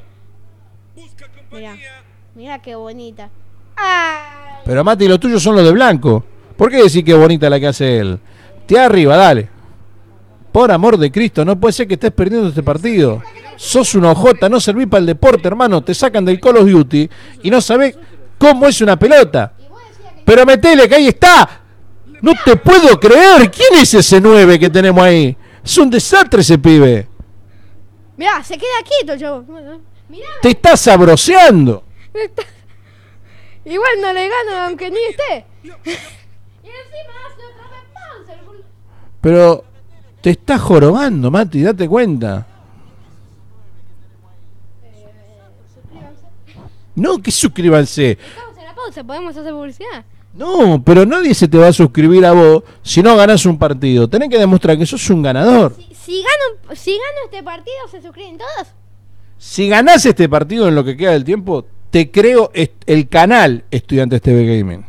Mira qué bonita. ¡Ay! Pero Mati, los tuyos son los de blanco. ¿Por qué decís que es bonita la que hace él? Te arriba, dale. Por amor de Cristo, no puede ser que estés perdiendo este partido. Sos un ojota, no servís para el deporte, hermano. Te sacan del Call of Duty y no sabés cómo es una pelota. Pero metele, que ahí está. No te puedo creer. ¿Quién es ese 9 que tenemos ahí? Es un desastre ese pibe. Mirá, se queda quieto, chavo. Mirá. Te estás sabroseando. Igual no le gano aunque ni esté. Y encima hace otra vez pausa. Pero te estás jorobando, Mati, date cuenta. Suscríbanse. No, que suscríbanse. Estamos en la pausa, podemos hacer publicidad. No, pero nadie se te va a suscribir a vos si no ganás un partido. Tenés que demostrar que sos un ganador. Si gano este partido, ¿se suscriben todos? Si ganás este partido en lo que queda del tiempo, te creo el canal Estudiantes TV Gaming.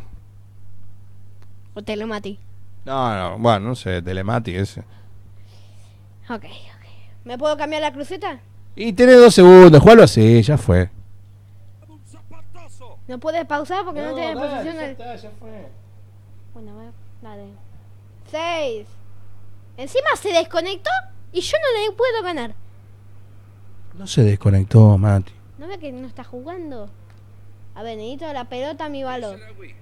O Telemati. No, bueno, no sé, Telemati ese. Ok. ¿Me puedo cambiar la cruceta? Y tenés 2 segundos, jugalo así, ya fue. No puedes pausar porque no tienes posición. Ya fue. Bueno, a ver, dale. 6. Encima se desconectó y yo no le puedo ganar. No se desconectó, Mati. ¿No ve que no está jugando? A ver, necesito la pelota a mi balón.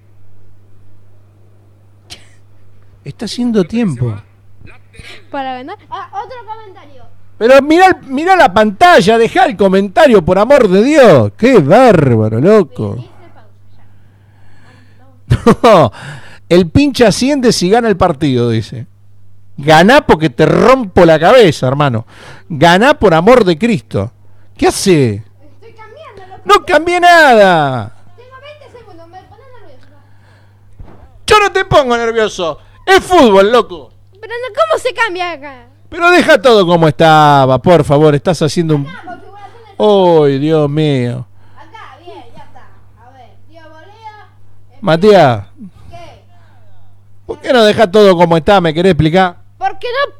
Está haciendo tiempo. Para ganar. Ah, otro comentario. Pero mirá la pantalla, dejá el comentario, por amor de Dios. Qué bárbaro, loco. Dice pausa, ya. No, el pinche asciende si gana el partido, dice. Ganá porque te rompo la cabeza, hermano. Ganá por amor de Cristo. ¿Qué hace? Estoy cambiando. No cambié nada. Tengo 20 segundos, me pones nervioso. Yo no te pongo nervioso. Es fútbol, loco. Pero no, ¿cómo se cambia acá? Pero deja todo como estaba, por favor. Estás haciendo un... Acá, porque voy a hacer el... ¡Ay, Dios mío! Acá, bien, ya está. A ver, tío Bolea. Matías, ¿Qué? ¿por qué no dejas todo como está? ¿Me querés explicar? ¿Por qué no?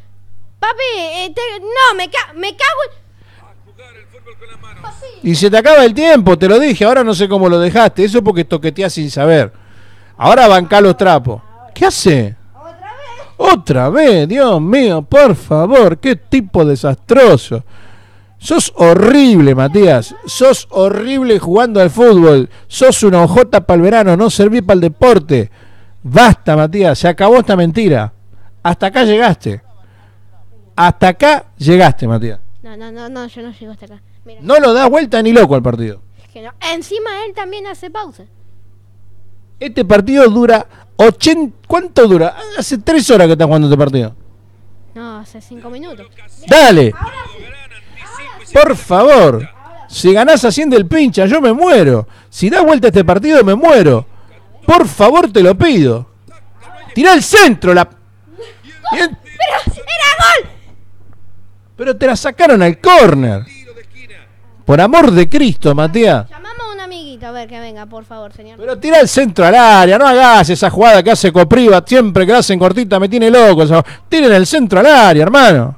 Papi, no, me cago en... Jugar el fútbol con las manos. Papi. Y se te acaba el tiempo, te lo dije. Ahora no sé cómo lo dejaste. Eso porque toqueteás sin saber. Ahora bancá los trapos. ¿Qué hace? ¿Otra vez? Otra vez, Dios mío, por favor. Qué tipo desastroso. Sos horrible, Matías. Sos horrible jugando al fútbol. Sos una ojota para el verano. No servís para el deporte. Basta, Matías. Se acabó esta mentira. Hasta acá llegaste. Hasta acá llegaste, Matías. No, yo no llego hasta acá. Mira, No lo das vuelta ni loco al partido. es que no. Encima él también hace pausa. Este partido dura 80... ¿Cuánto dura? Hace 3 horas que estás jugando este partido. No, hace 5 minutos. Dale, Gran anticipo y por favor. Si ganás asciende el pincha, yo me muero. Si das vuelta a este partido, me muero. Por favor, te lo pido. Tirá el centro, la... Bien. ¡Pero era gol! Pero te la sacaron al córner. tiro de esquina. Por amor de Cristo, Matías. Llamamos a un amiguito a ver que venga, por favor, señor. Pero tirá el centro al área, no hagas esa jugada que hace Copriva, siempre que la hacen cortita me tiene loco. Tiren el centro al área, hermano.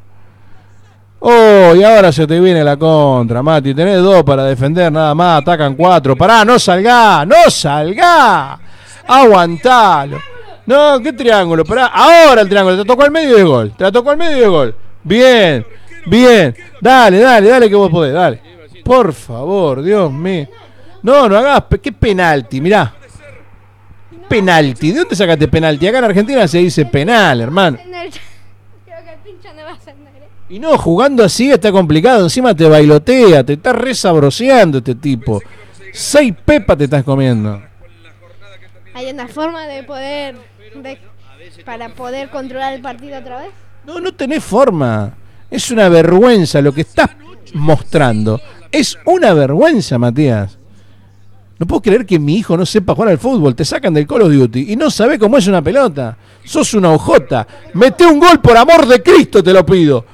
Oh, y ahora se te viene la contra, Mati. Tenés 2 para defender nada más, atacan 4. Pará, no salgá, no salgá. Aguantalo. No, ¿qué triángulo? Pará, ahora el triángulo, te tocó al medio de gol. Te la tocó al medio de gol. Bien, bien. Dale que vos podés, dale. Por favor, Dios mío. No hagas, qué penalti, mirá. Penalti, ¿de dónde sacaste penalti? Acá en Argentina se dice penal, hermano. Creo que el pincho no va a hacer nada. Y no, jugando así está complicado. Encima te bailotea, te está resabroseando este tipo. 6 pepas te estás comiendo. Hay una forma de poder... para poder controlar el partido otra vez. No tenés forma. Es una vergüenza lo que estás mostrando. Es una vergüenza, Matías. No puedo creer que mi hijo no sepa jugar al fútbol. Te sacan del Call of Duty y no sabe cómo es una pelota. Sos una ojota. Mete un gol, por amor de Cristo, te lo pido.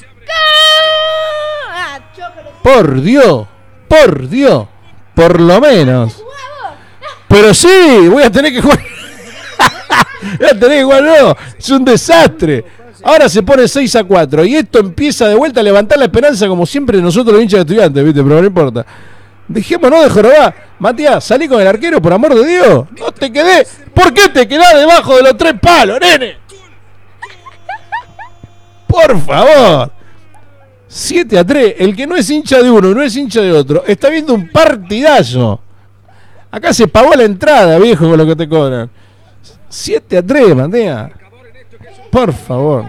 Ah, Por Dios, por lo menos. Pero sí, voy a tener que jugar. Voy a tener que jugar, no. Es un desastre. Ahora se pone 6-4 y esto empieza de vuelta a levantar la esperanza como siempre nosotros los hinchas de Estudiantes, ¿viste? Pero no importa. Dejémonos de jorobar. Matías, salí con el arquero, por amor de Dios. No te quedé. ¿Por qué te quedás debajo de los 3 palos, nene? Por favor. 7-3. El que no es hincha de uno y no es hincha de otro está viendo un partidazo. Acá se pagó la entrada, viejo, con lo que te cobran. 7-3, Matea. Por favor.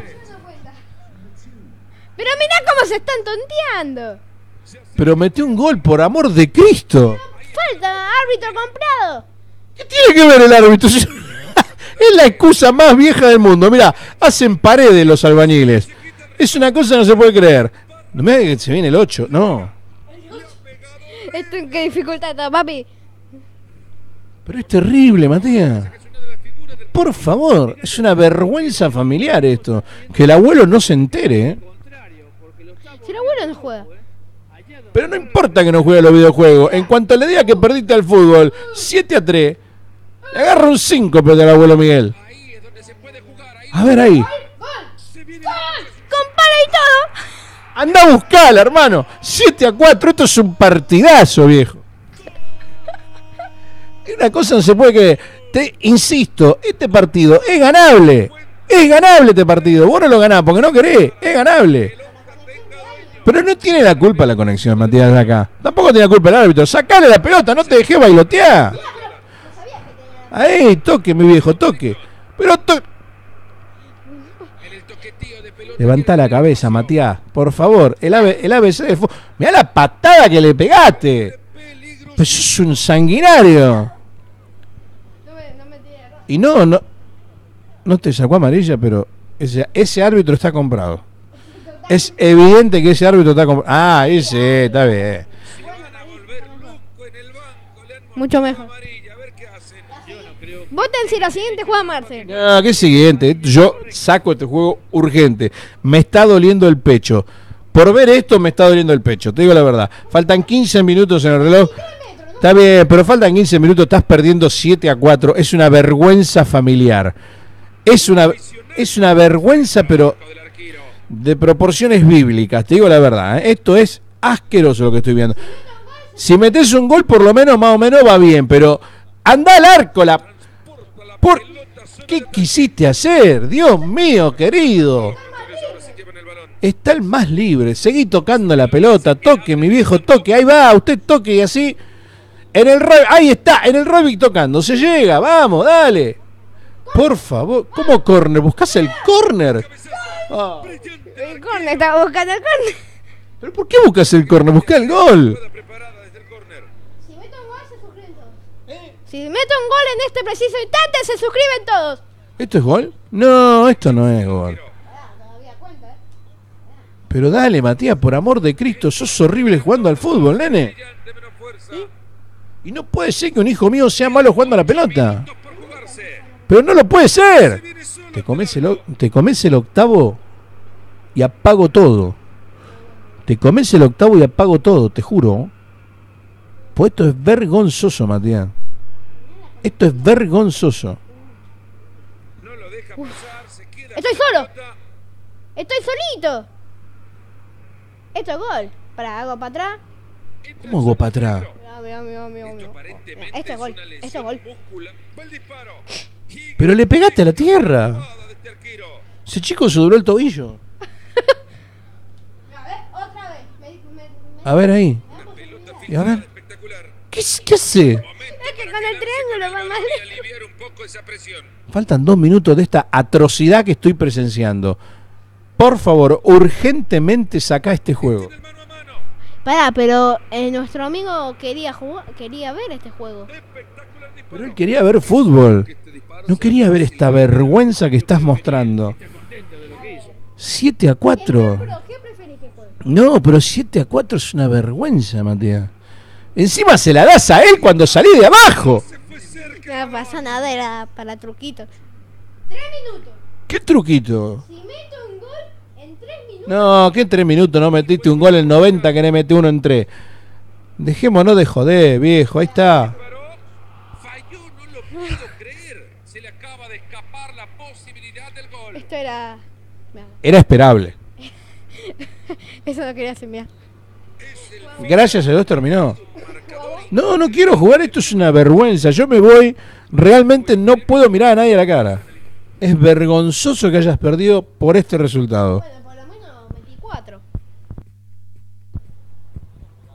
Pero mirá cómo se están tonteando. Pero metió un gol, por amor de Cristo. Falta árbitro comprado. ¿Qué tiene que ver el árbitro? Es la excusa más vieja del mundo. Mirá, hacen paredes los albañiles. Es una cosa que no se puede creer. No me digas que se viene el 8, no. Esto en qué dificultad está, papi. Pero es terrible, Matías. Por favor, es una vergüenza familiar esto. Que el abuelo no se entere, ¿eh? Si el abuelo no juega. Pero no importa que no juegue a los videojuegos. En cuanto le diga que perdiste al fútbol 7-3, le agarra un 5 pero del abuelo Miguel. A ver ahí. Con palo y todo. Anda a buscarla, hermano. 7-4, esto es un partidazo, viejo. Una cosa no se puede creer. Te insisto, este partido es ganable. Es ganable este partido. Vos no lo ganás porque no querés. Es ganable. Pero no tiene la culpa la conexión, Matías, de acá. Tampoco tiene la culpa el árbitro. Sacale la pelota, no te dejé bailotear. Ahí, toque, mi viejo, toque. Pero levantá la cabeza, Matías. Por favor, el ABC de fútbol. Mirá la patada que le pegaste. Pues sos un sanguinario. Y no te sacó amarilla, pero ese árbitro está comprado. Es evidente que ese árbitro está comprado. Ah, ese, está bien. Mucho mejor. Voten si la siguiente juega Marcel. No, ¿qué siguiente? Yo saco este juego urgente. Me está doliendo el pecho. Por ver esto me está doliendo el pecho, te digo la verdad. Faltan 15 minutos en el reloj. Está bien, pero faltan 15 minutos, estás perdiendo 7-4. Es una vergüenza familiar. Es una vergüenza, pero de proporciones bíblicas, te digo la verdad. Esto es asqueroso lo que estoy viendo. Si metes un gol, por lo menos, más o menos va bien, pero anda al arco. ¿Qué quisiste hacer? Dios mío, querido. Está el más libre. Seguí tocando la pelota. Toque, mi viejo, toque. Ahí va, usted toque y así. Ahí está, en el rugby tocando. Se llega, vamos, dale. Por favor, ¿cómo córner? ¿Buscás el córner? Oh. El córner, estaba buscando el córner. ¿Pero por qué buscas el córner? Buscá el gol. Si meto un gol, se suscriben todos. Si meto un gol en este preciso instante, se suscriben todos. ¿Esto es gol? No, esto no es gol. Pero dale, Matías, por amor de Cristo, sos horrible jugando al fútbol, nene. Y no puede ser que un hijo mío sea malo jugando a la pelota. Pero no lo puede ser. Te comes el octavo y apago todo. Te comes el octavo y apago todo, te juro. Pues esto es vergonzoso, Matías. Esto es vergonzoso. Estoy solo. Estoy solito. Esto es gol. Hago para atrás. ¿Cómo hago para atrás? Esto es gol. Esto es gol. Pero le pegaste a la tierra. Ese chico se dobló el tobillo. Otra vez. A ver ahí. Y a ver. ¿Qué hace? Es que con el triángulo va más lejos. Faltan 2 minutos de esta atrocidad que estoy presenciando. Por favor, urgentemente saca este juego. Pará, pero nuestro amigo quería ver este juego. Pero él quería ver fútbol. No quería ver esta vergüenza que estás mostrando. 7-4. ¿Qué preferís que juegue? No, pero 7-4 es una vergüenza, Matías. Encima se la das a él cuando salí de abajo. No pasa nada, era para truquitos. 3 minutos. ¿Qué truquito? Si meto un gol en 3 minutos. No, ¿qué 3 minutos? No metiste un gol en 90, querés meter uno en 3. Dejémonos de joder, viejo, ahí está. Falló, no lo puedo creer. Se le acaba de escapar la posibilidad del gol. Esto era... Era esperable. Eso no quería hacer, mira. Gracias a Dios terminó. No, no quiero jugar, esto es una vergüenza. Yo me voy, realmente no puedo mirar a nadie a la cara. Es vergonzoso que hayas perdido por este resultado. Bueno, por lo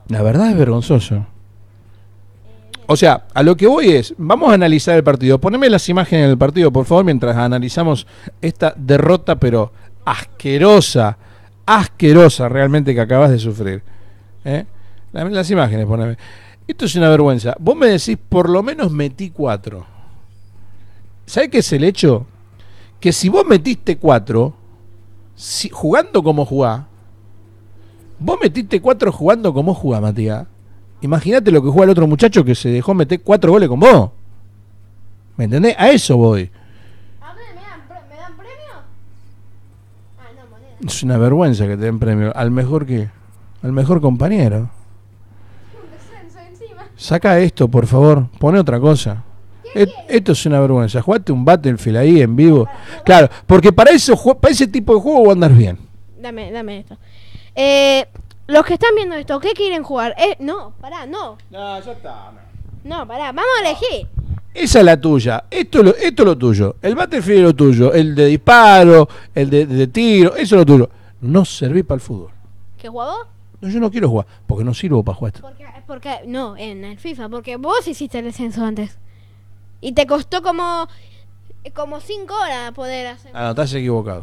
La verdad es vergonzoso. O sea, a lo que voy es, vamos a analizar el partido. Poneme las imágenes del partido, por favor, mientras analizamos esta derrota, pero asquerosa realmente que acabas de sufrir. Las imágenes, poneme. Esto es una vergüenza. Vos me decís, por lo menos metí 4. ¿Sabés qué es el hecho? Que si vos metiste 4, jugando como jugás, vos metiste 4 jugando como jugás, Matías. Imagínate lo que juega el otro muchacho que se dejó meter 4 goles con vos. ¿Me entendés? A eso voy. A ver, ¿me dan premio? Ah, no, moneda. Es una vergüenza que te den premio. ¿Al mejor qué? Al mejor compañero. Un descenso encima. Saca esto, por favor. Pone otra cosa. Esto es una vergüenza. Jugate un Battlefield ahí en vivo. Claro, porque para ese tipo de juego vos andás bien. Dame esto. Los que están viendo esto, ¿qué quieren jugar? No, pará, no. No, ya está. No, pará, vamos a elegir. Esa es la tuya. Esto es lo tuyo. El Battlefield es lo tuyo. El de disparo, el de tiro, eso es lo tuyo. No serví para el fútbol. ¿Qué jugó? No, yo no quiero jugar, porque no sirvo para jugar esto. Porque no, en el FIFA, porque vos hiciste el descenso antes. Y te costó como 5 horas poder hacer. Ah, no, estás equivocado.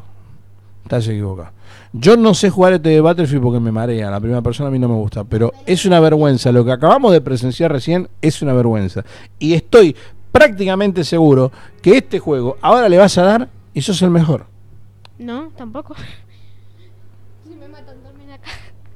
Yo no sé jugar este de Battlefield porque me marea. La primera persona a mí no me gusta. Pero es una vergüenza. Lo que acabamos de presenciar recién es una vergüenza. Y estoy prácticamente seguro que este juego ahora le vas a dar y sos el mejor. No, tampoco. Si me matan, dormir acá.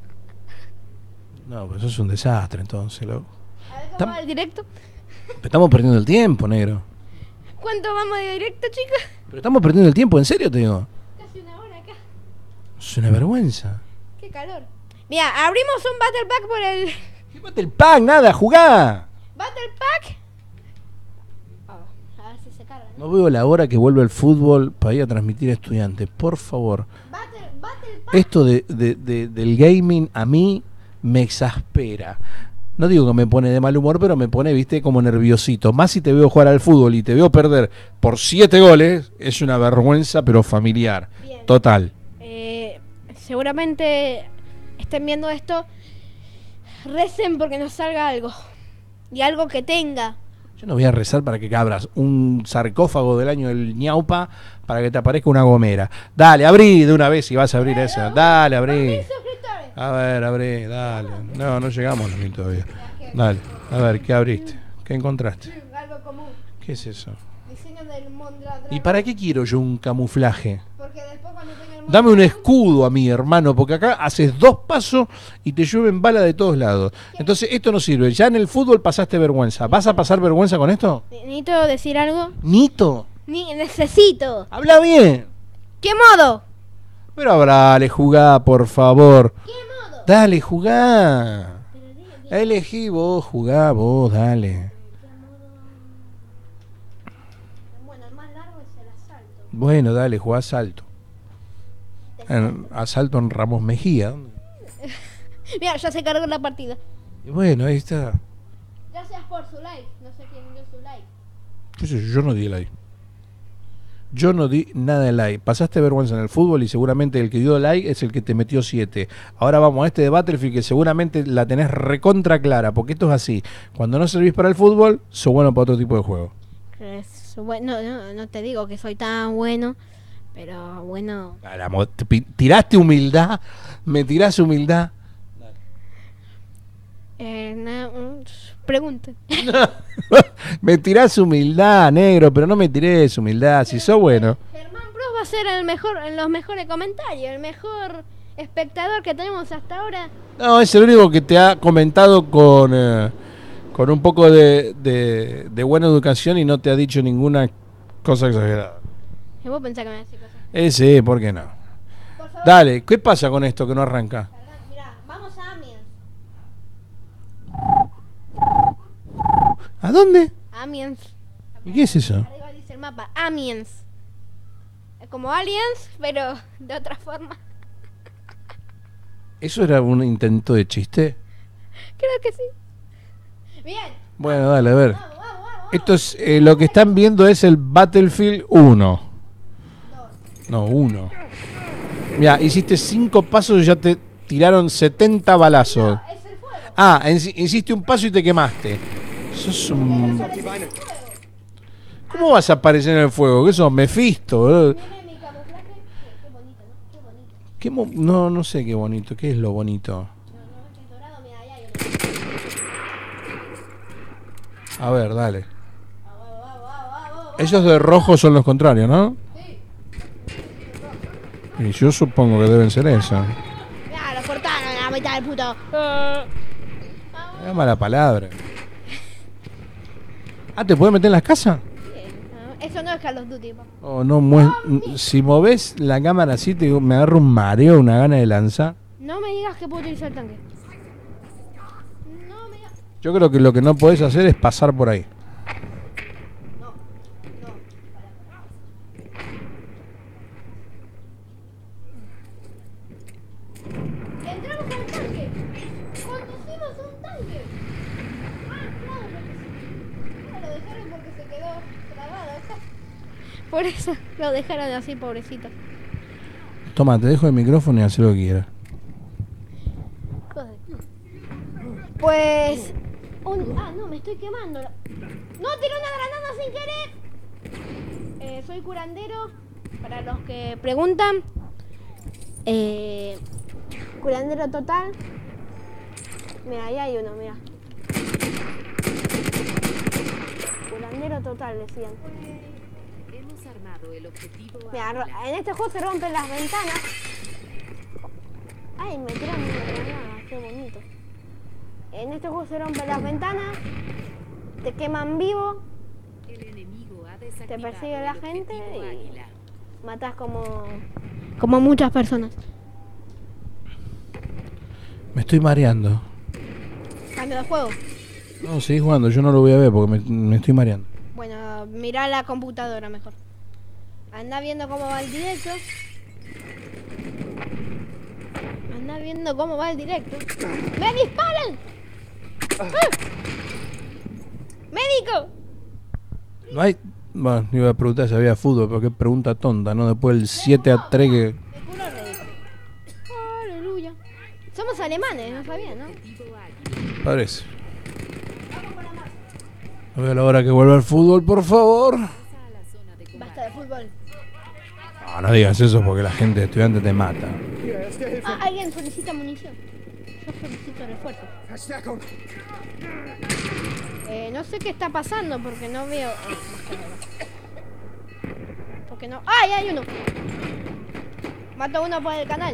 No, pues eso es un desastre entonces, loco. A ver cómo va el directo. Estamos perdiendo el tiempo, negro. ¿Cuánto vamos de directo, chicos? Pero estamos perdiendo el tiempo, en serio te digo. Casi una hora acá. Es una vergüenza. Qué calor. Mira, abrimos un Battle Pack por el... ¿Qué Battle Pack? Nada, jugá. ¿Battle Pack? A ver si se carga, ¿no? No veo la hora que vuelve el fútbol para ir a transmitir a estudiantes. Por favor. Battle Pack. Esto del gaming a mí me exaspera. No digo que me pone de mal humor, pero me pone, viste, como nerviosito. Más si te veo jugar al fútbol y te veo perder por 7 goles, es una vergüenza, pero familiar. Bien. Total. Seguramente estén viendo esto. Recen porque nos salga algo. Y algo que tenga. Yo no voy a rezar para que abras un sarcófago del año del ñaupa para que te aparezca una gomera. Dale, abrí de una vez si vas a abrir esa. Dale, abrí. A ver, abrí, dale. No llegamos a mí todavía. Dale, a ver, ¿qué abriste? ¿Qué encontraste? Algo común. ¿Qué es eso? Diseño del Mondragón. ¿Y para qué quiero yo un camuflaje? Porque después cuando tenga el Dame un escudo a mí, hermano, porque acá haces 2 pasos y te llueven balas de todos lados. Entonces esto no sirve. Ya en el fútbol pasaste vergüenza. ¿Vas a pasar vergüenza con esto? ¿Necesito decir algo? Nito, Necesito. habla bien. ¿Qué modo? Pero dale, jugá, por favor. ¿Qué modo? Dale, jugá. Elegí vos, jugá vos, dale. Bueno, el más largo es el asalto. Bueno, dale, jugá asalto. Asalto en Ramos Mejía. Mira, ya se cargó la partida. Y bueno, ahí está. Gracias por su like. No sé quién dio su like. Yo no di like. Yo no di nada de like. Pasaste vergüenza en el fútbol y seguramente el que dio like es el que te metió 7. Ahora vamos a este de Battlefield que seguramente la tenés recontra clara, porque esto es así. Cuando no servís para el fútbol, sos bueno para otro tipo de juego. Bueno, no te digo que soy tan bueno, pero bueno. Tiraste humildad, me tirás humildad. Pregunta. Me tirás humildad, negro, pero no me tirés humildad, si sos bueno. Germán Bros va a ser en los mejores comentarios, el mejor espectador que tenemos hasta ahora. No, es el único que te ha comentado con un poco de buena educación y no te ha dicho ninguna cosa exagerada. ¿Y vos pensás que me decís cosas? Sí, ¿por qué no? Por favor. Dale, ¿qué pasa con esto que no arranca? Mirá, vamos a Amiens. ¿A dónde? Amiens. ¿Y qué es eso? Arriba dice el mapa, Amiens. Es como Aliens, pero de otra forma. ¿Eso era un intento de chiste? Creo que sí. Bien. Bueno, dale, a ver. Vamos. Esto es, lo que están viendo es el Battlefield 1. No, 1. Mira, hiciste 5 pasos y ya te tiraron 70 balazos. Es el fuego. Ah, hiciste un paso y te quemaste. Sos un... ¿Cómo vas a aparecer en el fuego? ¿Qué sos? Mefisto, boludo. Mira mi camuflaje. Qué bonito, ¿no? Qué bonito. No sé qué bonito. ¿Qué es lo bonito? No, es dorado, mira, ahí hay uno. A ver, dale. Esos de rojo son los contrarios, ¿no? Y yo supongo que deben ser esos. Mira, lo cortaron a la mitad del puto. Es mala palabra. Ah, ¿te puedes meter en las casas? Eso no es Call of Duty, pa. Oh, no, si movés la cámara así, me agarro un mareo, una gana de lanzar. No me digas que puedo utilizar el tanque. No me digas. Yo creo que lo que no podés hacer es pasar por ahí. Entramos al tanque. Conducimos un tanque. Ah, claro, lo dejaron porque se quedó trabado. Por eso lo dejaron así, pobrecito. Toma, te dejo el micrófono y haz lo que quieras. Pues... no, me estoy quemando. ¡No, tiré una granada sin querer! Soy curandero, para los que preguntan. Curandero total. Mira, ahí hay uno, mira. Curandero total, decían. Hemos armado el objetivo. Mira, en este juego se rompen las ventanas. Ay, me tiran una granada, qué bonito. En este juego se rompen las ventanas, te queman vivo, El enemigo ha te desactivado persigue la el gente objetivo y Águila. matas como muchas personas. Me estoy mareando. Cambio de juego. No, seguí jugando, yo no lo voy a ver porque me estoy mareando. Bueno, mirá la computadora mejor. Anda viendo cómo va el directo. Anda viendo cómo va el directo. ¡Me disparan! ¡Ah! ¡Médico! No hay... Bueno, iba a preguntar si había fútbol, pero qué pregunta tonta, ¿no? Después del 7-3 que... Me curó Rey. Aleluya. Somos alemanes, no sabía, ¿no? Parece. No veo la hora que vuelva el fútbol, por favor. Basta de fútbol. No digas eso porque la gente de estudiante te mata. Ah, alguien solicita munición. Yo solicito refuerzo. No sé qué está pasando porque no veo. Porque no. ¡Ay, hay uno! Mato a uno por el canal.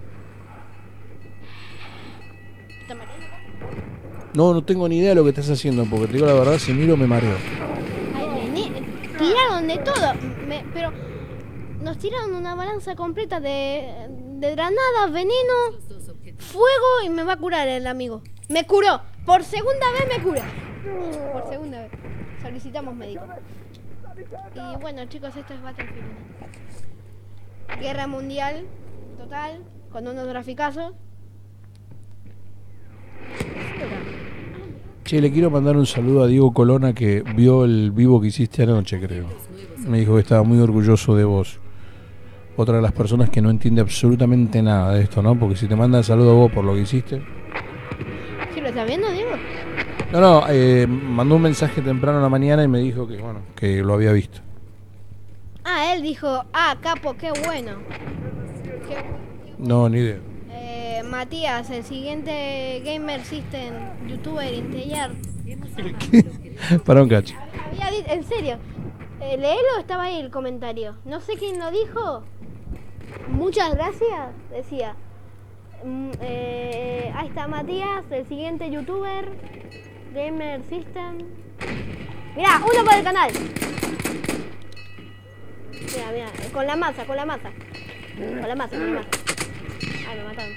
¿Está mareando acá? No tengo ni idea de lo que estás haciendo, porque te digo la verdad, si miro me mareo. Ay, tiraron de todo. Pero nos tiraron una balanza completa de granadas, veneno, fuego y me va a curar el amigo. Me curó. Por segunda vez me cura. Por segunda vez. Solicitamos médico. Y bueno, chicos, esto es Battlefield. Guerra mundial total, con unos graficazos. Che, le quiero mandar un saludo a Diego Colona que vio el vivo que hiciste anoche, creo. Me dijo que estaba muy orgulloso de vos. Otra de las personas que no entiende absolutamente nada de esto, ¿no? Porque si te manda el saludo a vos por lo que hiciste... ¿Sí lo estás viendo, Diego? No, mandó un mensaje temprano en la mañana y me dijo que, bueno, que lo había visto. Ah, él dijo, capo, qué bueno. No, ni idea. Matías, el siguiente Gamer System youtuber integrar. Para un cacho. Había dicho, en serio, léelo, estaba ahí el comentario. No sé quién lo dijo. Muchas gracias, decía. Ahí está Matías, el siguiente youtuber Gamer System. Mirá, uno por el canal. Mira, con la masa. Con la masa. Ay, me mataron.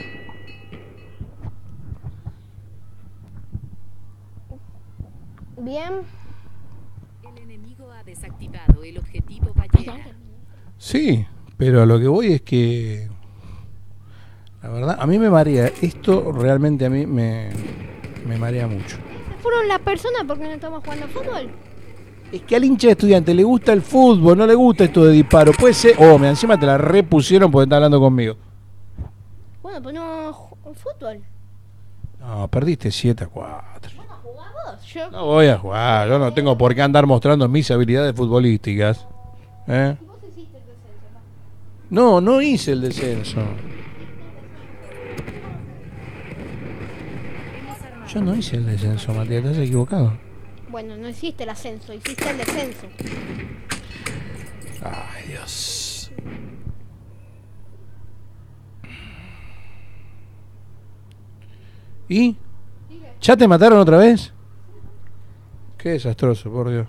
Bien. El enemigo ha desactivado el objetivo ballena. Sí, pero a lo que voy es que... La verdad, a mí me marea. Esto realmente a mí me marea mucho. Fueron las personas porque no estamos jugando fútbol. Es que al hincha de estudiante le gusta el fútbol, no le gusta esto de disparo. Puede ser... Oh, mira, encima te la repusieron porque está hablando conmigo. Bueno, pues no fútbol. No, perdiste 7-4. Bueno, jugá vos. Yo. No voy a jugar, yo no tengo por qué andar mostrando mis habilidades futbolísticas. ¿Eh? Vos hiciste el descenso, No, no hice el descenso. Yo no hice el descenso, Matías, estás equivocado. Bueno, no hiciste el ascenso, hiciste el descenso. Ay, Dios. ¿Y? ¿Ya te mataron otra vez? Qué desastroso, por Dios.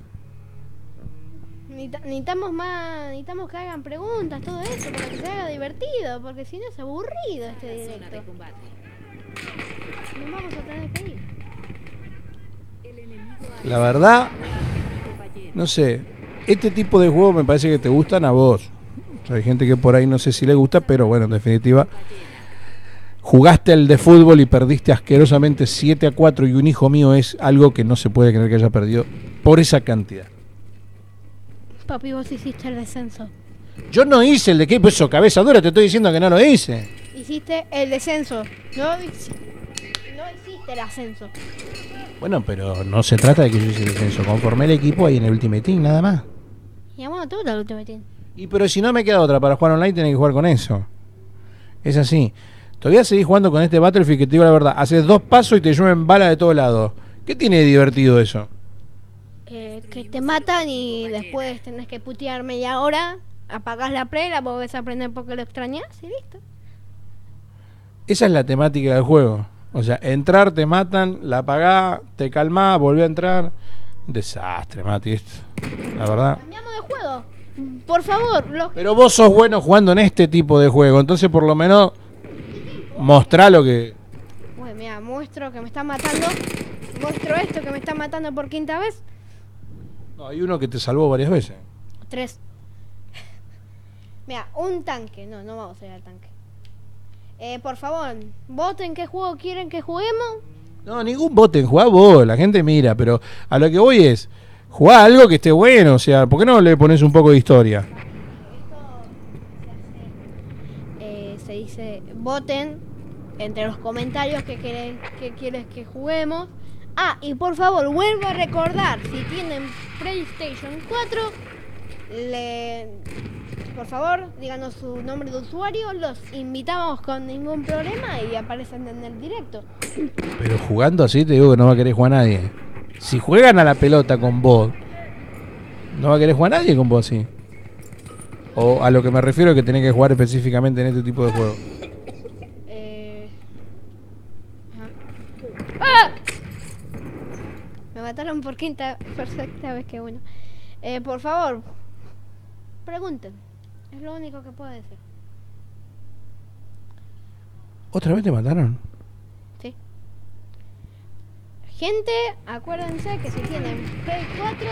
Necesitamos que hagan preguntas, todo eso, para que se haga divertido, porque si no es aburrido este La zona de directo. combate. Nos vamos a tener que ir. El enemigo ha La verdad, desactivado ballena. no sé. Este tipo de juegos me parece que te gustan a vos. O sea, hay gente que por ahí no sé si le gusta, pero bueno, en definitiva, jugaste el de fútbol y perdiste asquerosamente 7-4 y un hijo mío es algo que no se puede creer que haya perdido por esa cantidad. Papi, vos hiciste el descenso. Yo no hice el de qué, pues eso, cabeza dura, te estoy diciendo que no lo hice. Hiciste el descenso. No hiciste el ascenso. Bueno, pero no se trata de que yo hice el descenso. Conformé el equipo ahí en el Ultimate Team, nada más. Y a vos no te gusta el Ultimate Team. Y pero si no me queda otra para jugar online, tenés que jugar con eso. Es así. Todavía seguís jugando con este Battlefield que te digo la verdad. Haces 2 pasos y te llueven balas de todos lados. ¿Qué tiene de divertido eso? Que te matan y después tenés que putear media hora, apagás la play, la volvés a prender porque lo extrañás y listo. Esa es la temática del juego. O sea, entrar, te matan, la apagás, te calmás, volví a entrar. Desastre, Mati, esto. La verdad. Cambiamos de juego. Por favor, Pero vos sos bueno jugando en este tipo de juego. Entonces, por lo menos, mostrá lo que... Bueno, mira, muestro que me están matando. Muestro esto que me está matando por 5ª vez. No, hay uno que te salvó varias veces. 3. Mira, un tanque. No vamos a ir al tanque. Por favor, voten qué juego quieren que juguemos. No, ningún voten, jugá vos, la gente mira, pero a lo que voy es, jugá algo que esté bueno, o sea, ¿por qué no le pones un poco de historia? Se dice, voten entre los comentarios que quieres que juguemos. Ah, y por favor, vuelvo a recordar, si tienen PlayStation 4, por favor, díganos su nombre de usuario, los invitamos con ningún problema y aparecen en el directo. Pero jugando así te digo que no va a querer jugar nadie. Si juegan a la pelota con vos, no va a querer jugar nadie con vos así. O a lo que me refiero es que tenés que jugar específicamente en este tipo de juego. ¡Ah! Me mataron por 5ª vez, que bueno. Por favor, pregunten. Es lo único que puedo decir. ¿Otra vez te mataron? Sí. Gente, acuérdense que si tienen Play 4,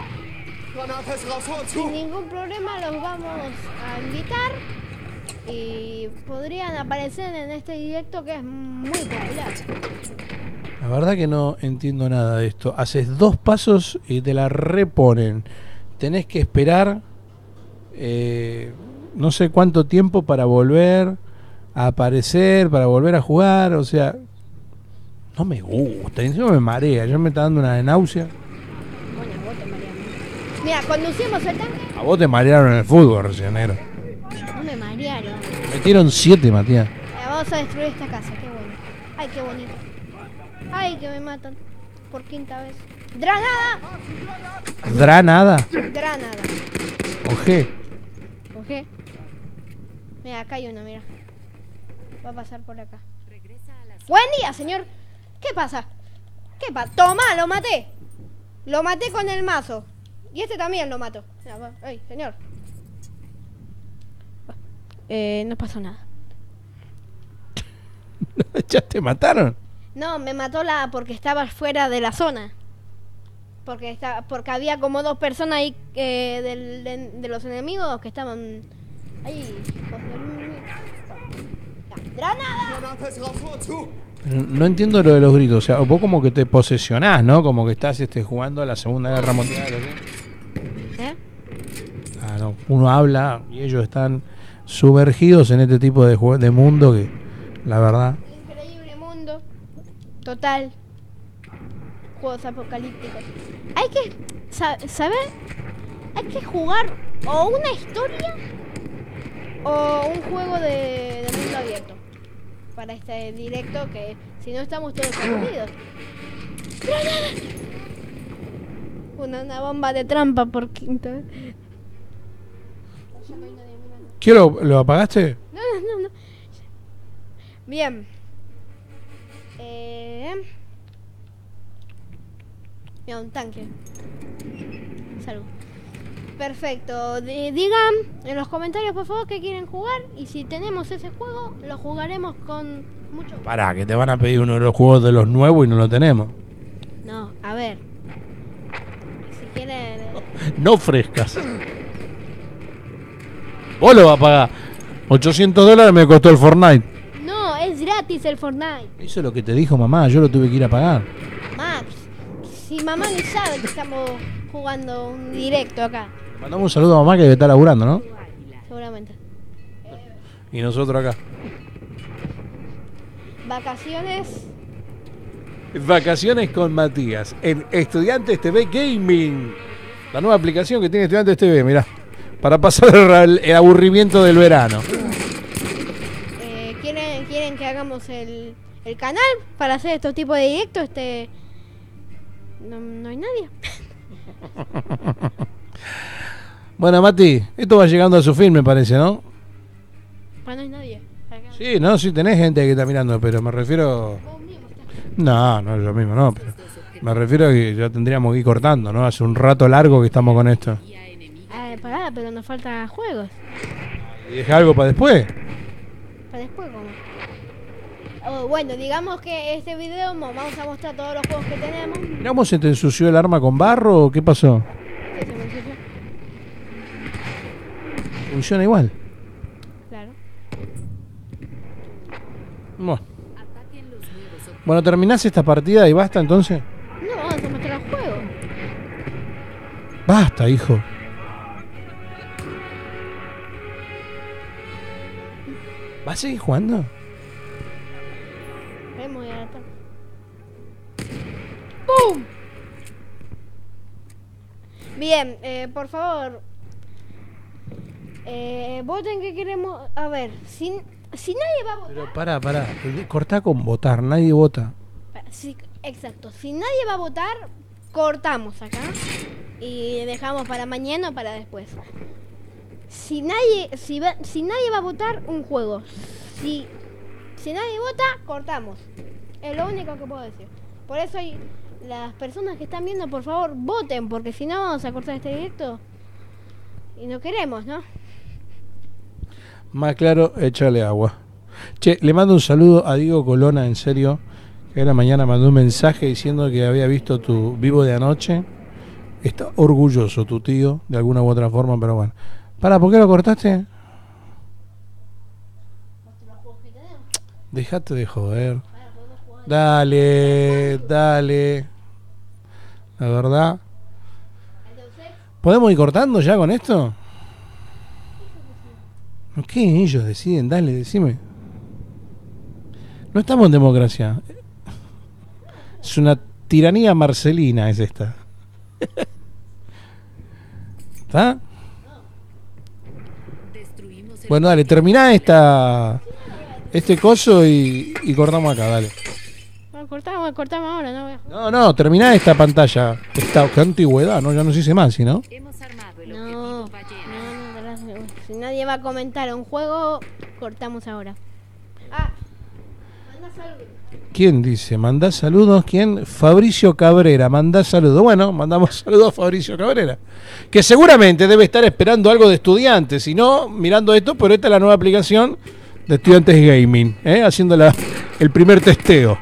sin ningún problema los vamos a invitar y podrían aparecer en este directo que es muy popular. La verdad que no entiendo nada de esto. Haces 2 pasos y te la reponen. Tenés que esperar no sé cuánto tiempo para volver a aparecer, para volver a jugar. O sea, no me gusta, encima me marea. Ya me está dando una náusea. Bueno, vos te marearon. Mira, conducimos el tanque. A vos te marearon en el fútbol, recién negro. No me marearon. Metieron 7, Matías. Mira, vamos a destruir esta casa, qué bueno. Ay, qué bonito. Ay, que me matan por 5ª vez. ¡Granada! Granada. Granada. Oje. ¿Cogé? Mira, acá hay uno, mira. Va a pasar por acá. Regresa a la zona. ¡Buen día, señor! ¿Qué pasa? ¿Qué pasa? ¡Toma! ¡Lo maté! Lo maté con el mazo. Y este también lo mato. Mira, ¡ay, señor! No pasó nada. ¿Ya te mataron? No, me mató porque estaba fuera de la zona. Porque había como 2 personas ahí de los enemigos que estaban ahí. ¡Granada! Pero no entiendo lo de los gritos. O sea, vos como que te posesionás, ¿no? Como que estás jugando a la Segunda Guerra Mundial. ¿Eh? Ah, no. Uno habla y ellos están sumergidos en este tipo de mundo que, la verdad... Increíble mundo. Total. Juegos apocalípticos. Hay que saber. Hay que jugar o una historia o un juego de mundo abierto. Para este directo que si no estamos todos aburridos. Una bomba de trampa por quinta vez. ¿Qué lo apagaste? No. Bien. Mira, un tanque. Salud. Perfecto. Digan en los comentarios, por favor, qué quieren jugar. Y si tenemos ese juego, lo jugaremos con mucho. Pará, que te van a pedir uno de los juegos de los nuevos y no lo tenemos. No, a ver. Si quieren. No frescas. Vos lo vas a pagar. $800 me costó el Fortnite. No, es gratis el Fortnite. Eso es lo que te dijo mamá, yo lo tuve que ir a pagar. Max, si mamá ni sabe que estamos jugando un directo acá. Mandamos un saludo a mamá que debe estar laburando, ¿no? Seguramente. Y nosotros acá. Vacaciones. Vacaciones con Matías en Estudiantes TV Gaming. La nueva aplicación que tiene Estudiantes TV, mirá. Para pasar el aburrimiento del verano. ¿Quieren que hagamos el canal para hacer estos tipos de directos? No hay nadie. Bueno, Mati, esto va llegando a su fin, me parece, ¿no? No hay nadie. Sí, no, sí tenés gente que está mirando, pero me refiero... No es lo mismo, no, pero me refiero a que ya tendríamos que ir cortando, ¿no? Hace un rato largo que estamos con esto. Pará, pero nos faltan juegos. ¿Y deja algo para después? ¿Para después cómo? Bueno, digamos que este video vamos a mostrar todos los juegos que tenemos. Miramos, ¿se te ensució el arma con barro o qué pasó? ¿Qué se me ensució? Funciona igual. Claro. Bueno, ¿terminás esta partida y basta entonces? No, vamos a mostrar el juego. Basta, hijo. ¿Vas a seguir jugando? Vemos ya. ¡Pum! Bien, por favor. Voten que queremos. A ver, si nadie va a votar. Pero pará. Cortá con votar, nadie vota. Exacto. Si nadie va a votar, cortamos acá. Y dejamos para mañana o para después. Si nadie va a votar, un juego. Si nadie vota, cortamos. Es lo único que puedo decir. Por eso las personas que están viendo, por favor, voten, porque si no vamos a cortar este directo. Y no queremos, ¿no? Más claro, échale agua. Che, le mando un saludo a Diego Colona, en serio, que a la mañana mandó un mensaje diciendo que había visto tu vivo de anoche. Está orgulloso tu tío, de alguna u otra forma, pero bueno. ¿Por qué lo cortaste? Dejate de joder. Dale. La verdad. ¿Podemos ir cortando ya con esto? ¿Qué? Ellos deciden, dale, decime. No estamos en democracia. Es una tiranía marcelina, es esta. ¿Está? Bueno, dale, terminá este coso y cortamos acá, dale. Bueno, cortamos ahora, ¿no? No, terminá esta pantalla. Qué antigüedad, ¿no? Ya no se dice más, ¿sí, no? No, si nadie va a comentar un juego, cortamos ahora. Manda saludos. ¿Quién dice? ¿Mandá saludos? ¿Quién? Fabricio Cabrera, mandá saludos. Bueno, mandamos saludos a Fabricio Cabrera, que seguramente debe estar esperando algo de Estudiantes, si no, mirando esto, pero esta es la nueva aplicación de Estudiantes Gaming, haciendo el primer testeo.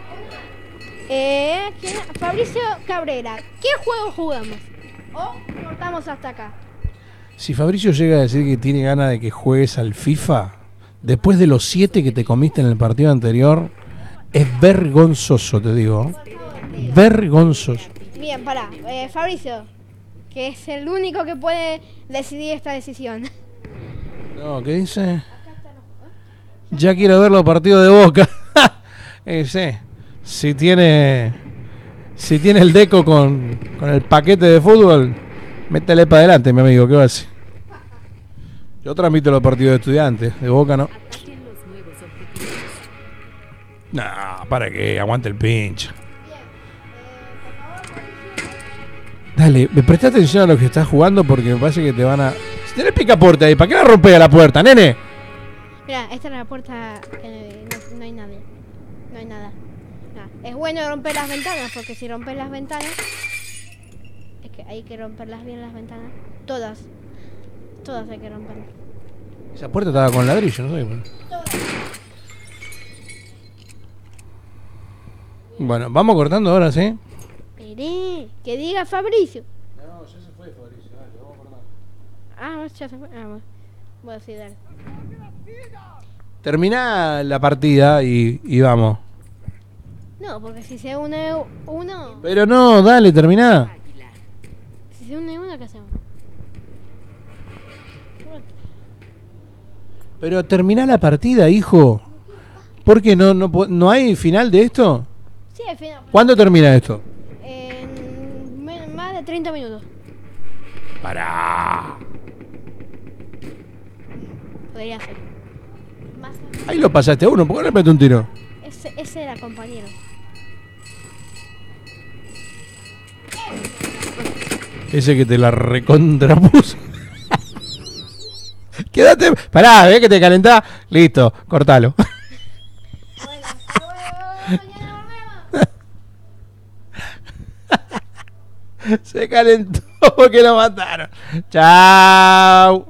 Fabricio Cabrera, ¿qué juego jugamos? ¿O cortamos hasta acá? Si Fabricio llega a decir que tiene ganas de que juegues al FIFA, después de los 7 que te comiste en el partido anterior, es vergonzoso, te digo. Vergonzoso. Bien, pará. Fabricio, que es el único que puede decidir esta decisión. No, ¿qué dice? Ya quiero ver los partidos de Boca. Sí. Si tiene el deco con el paquete de fútbol, métele para adelante, mi amigo, ¿qué va a hacer? Yo transmito los partidos de Estudiantes, de Boca no. Ataquen los nuevos objetivos. Nah, para que aguante el pinche. Dale, me presta atención a lo que estás jugando porque me parece que te van a... Si tenés picaporte ahí, ¿para qué la rompes a la puerta, nene? Mira, esta es la puerta que no hay nadie. No hay nada. Es bueno romper las ventanas porque si rompes las ventanas... Es que hay que romperlas bien las ventanas. Todas. Todas hay que romperlas. Esa puerta estaba con ladrillo, no sé. Bueno, vamos cortando ahora, ¿sí? Esperé, que diga Fabricio. No, ya se fue Fabricio, dale, vamos cortando. Ah, ya se fue. Ah, bueno. Voy a decir, dale. Terminá la partida y vamos. No, porque si se une uno... Pero no, dale, terminá. Águila. Si se une uno, ¿qué hacemos? Pero terminá la partida, hijo. ¿Por qué no hay final de esto? Sí, al final. ¿Cuándo termina esto? En más de 30 minutos. Pará. Podría ser. Más. Ahí lo pasaste a uno, ¿por qué no le metes un tiro? Ese era compañero. Ese que te la recontrapuso. Quédate. Pará, ve que te calentás. Listo, cortalo. Bueno, mañana volvemos. Se calentó porque lo mataron. Chao.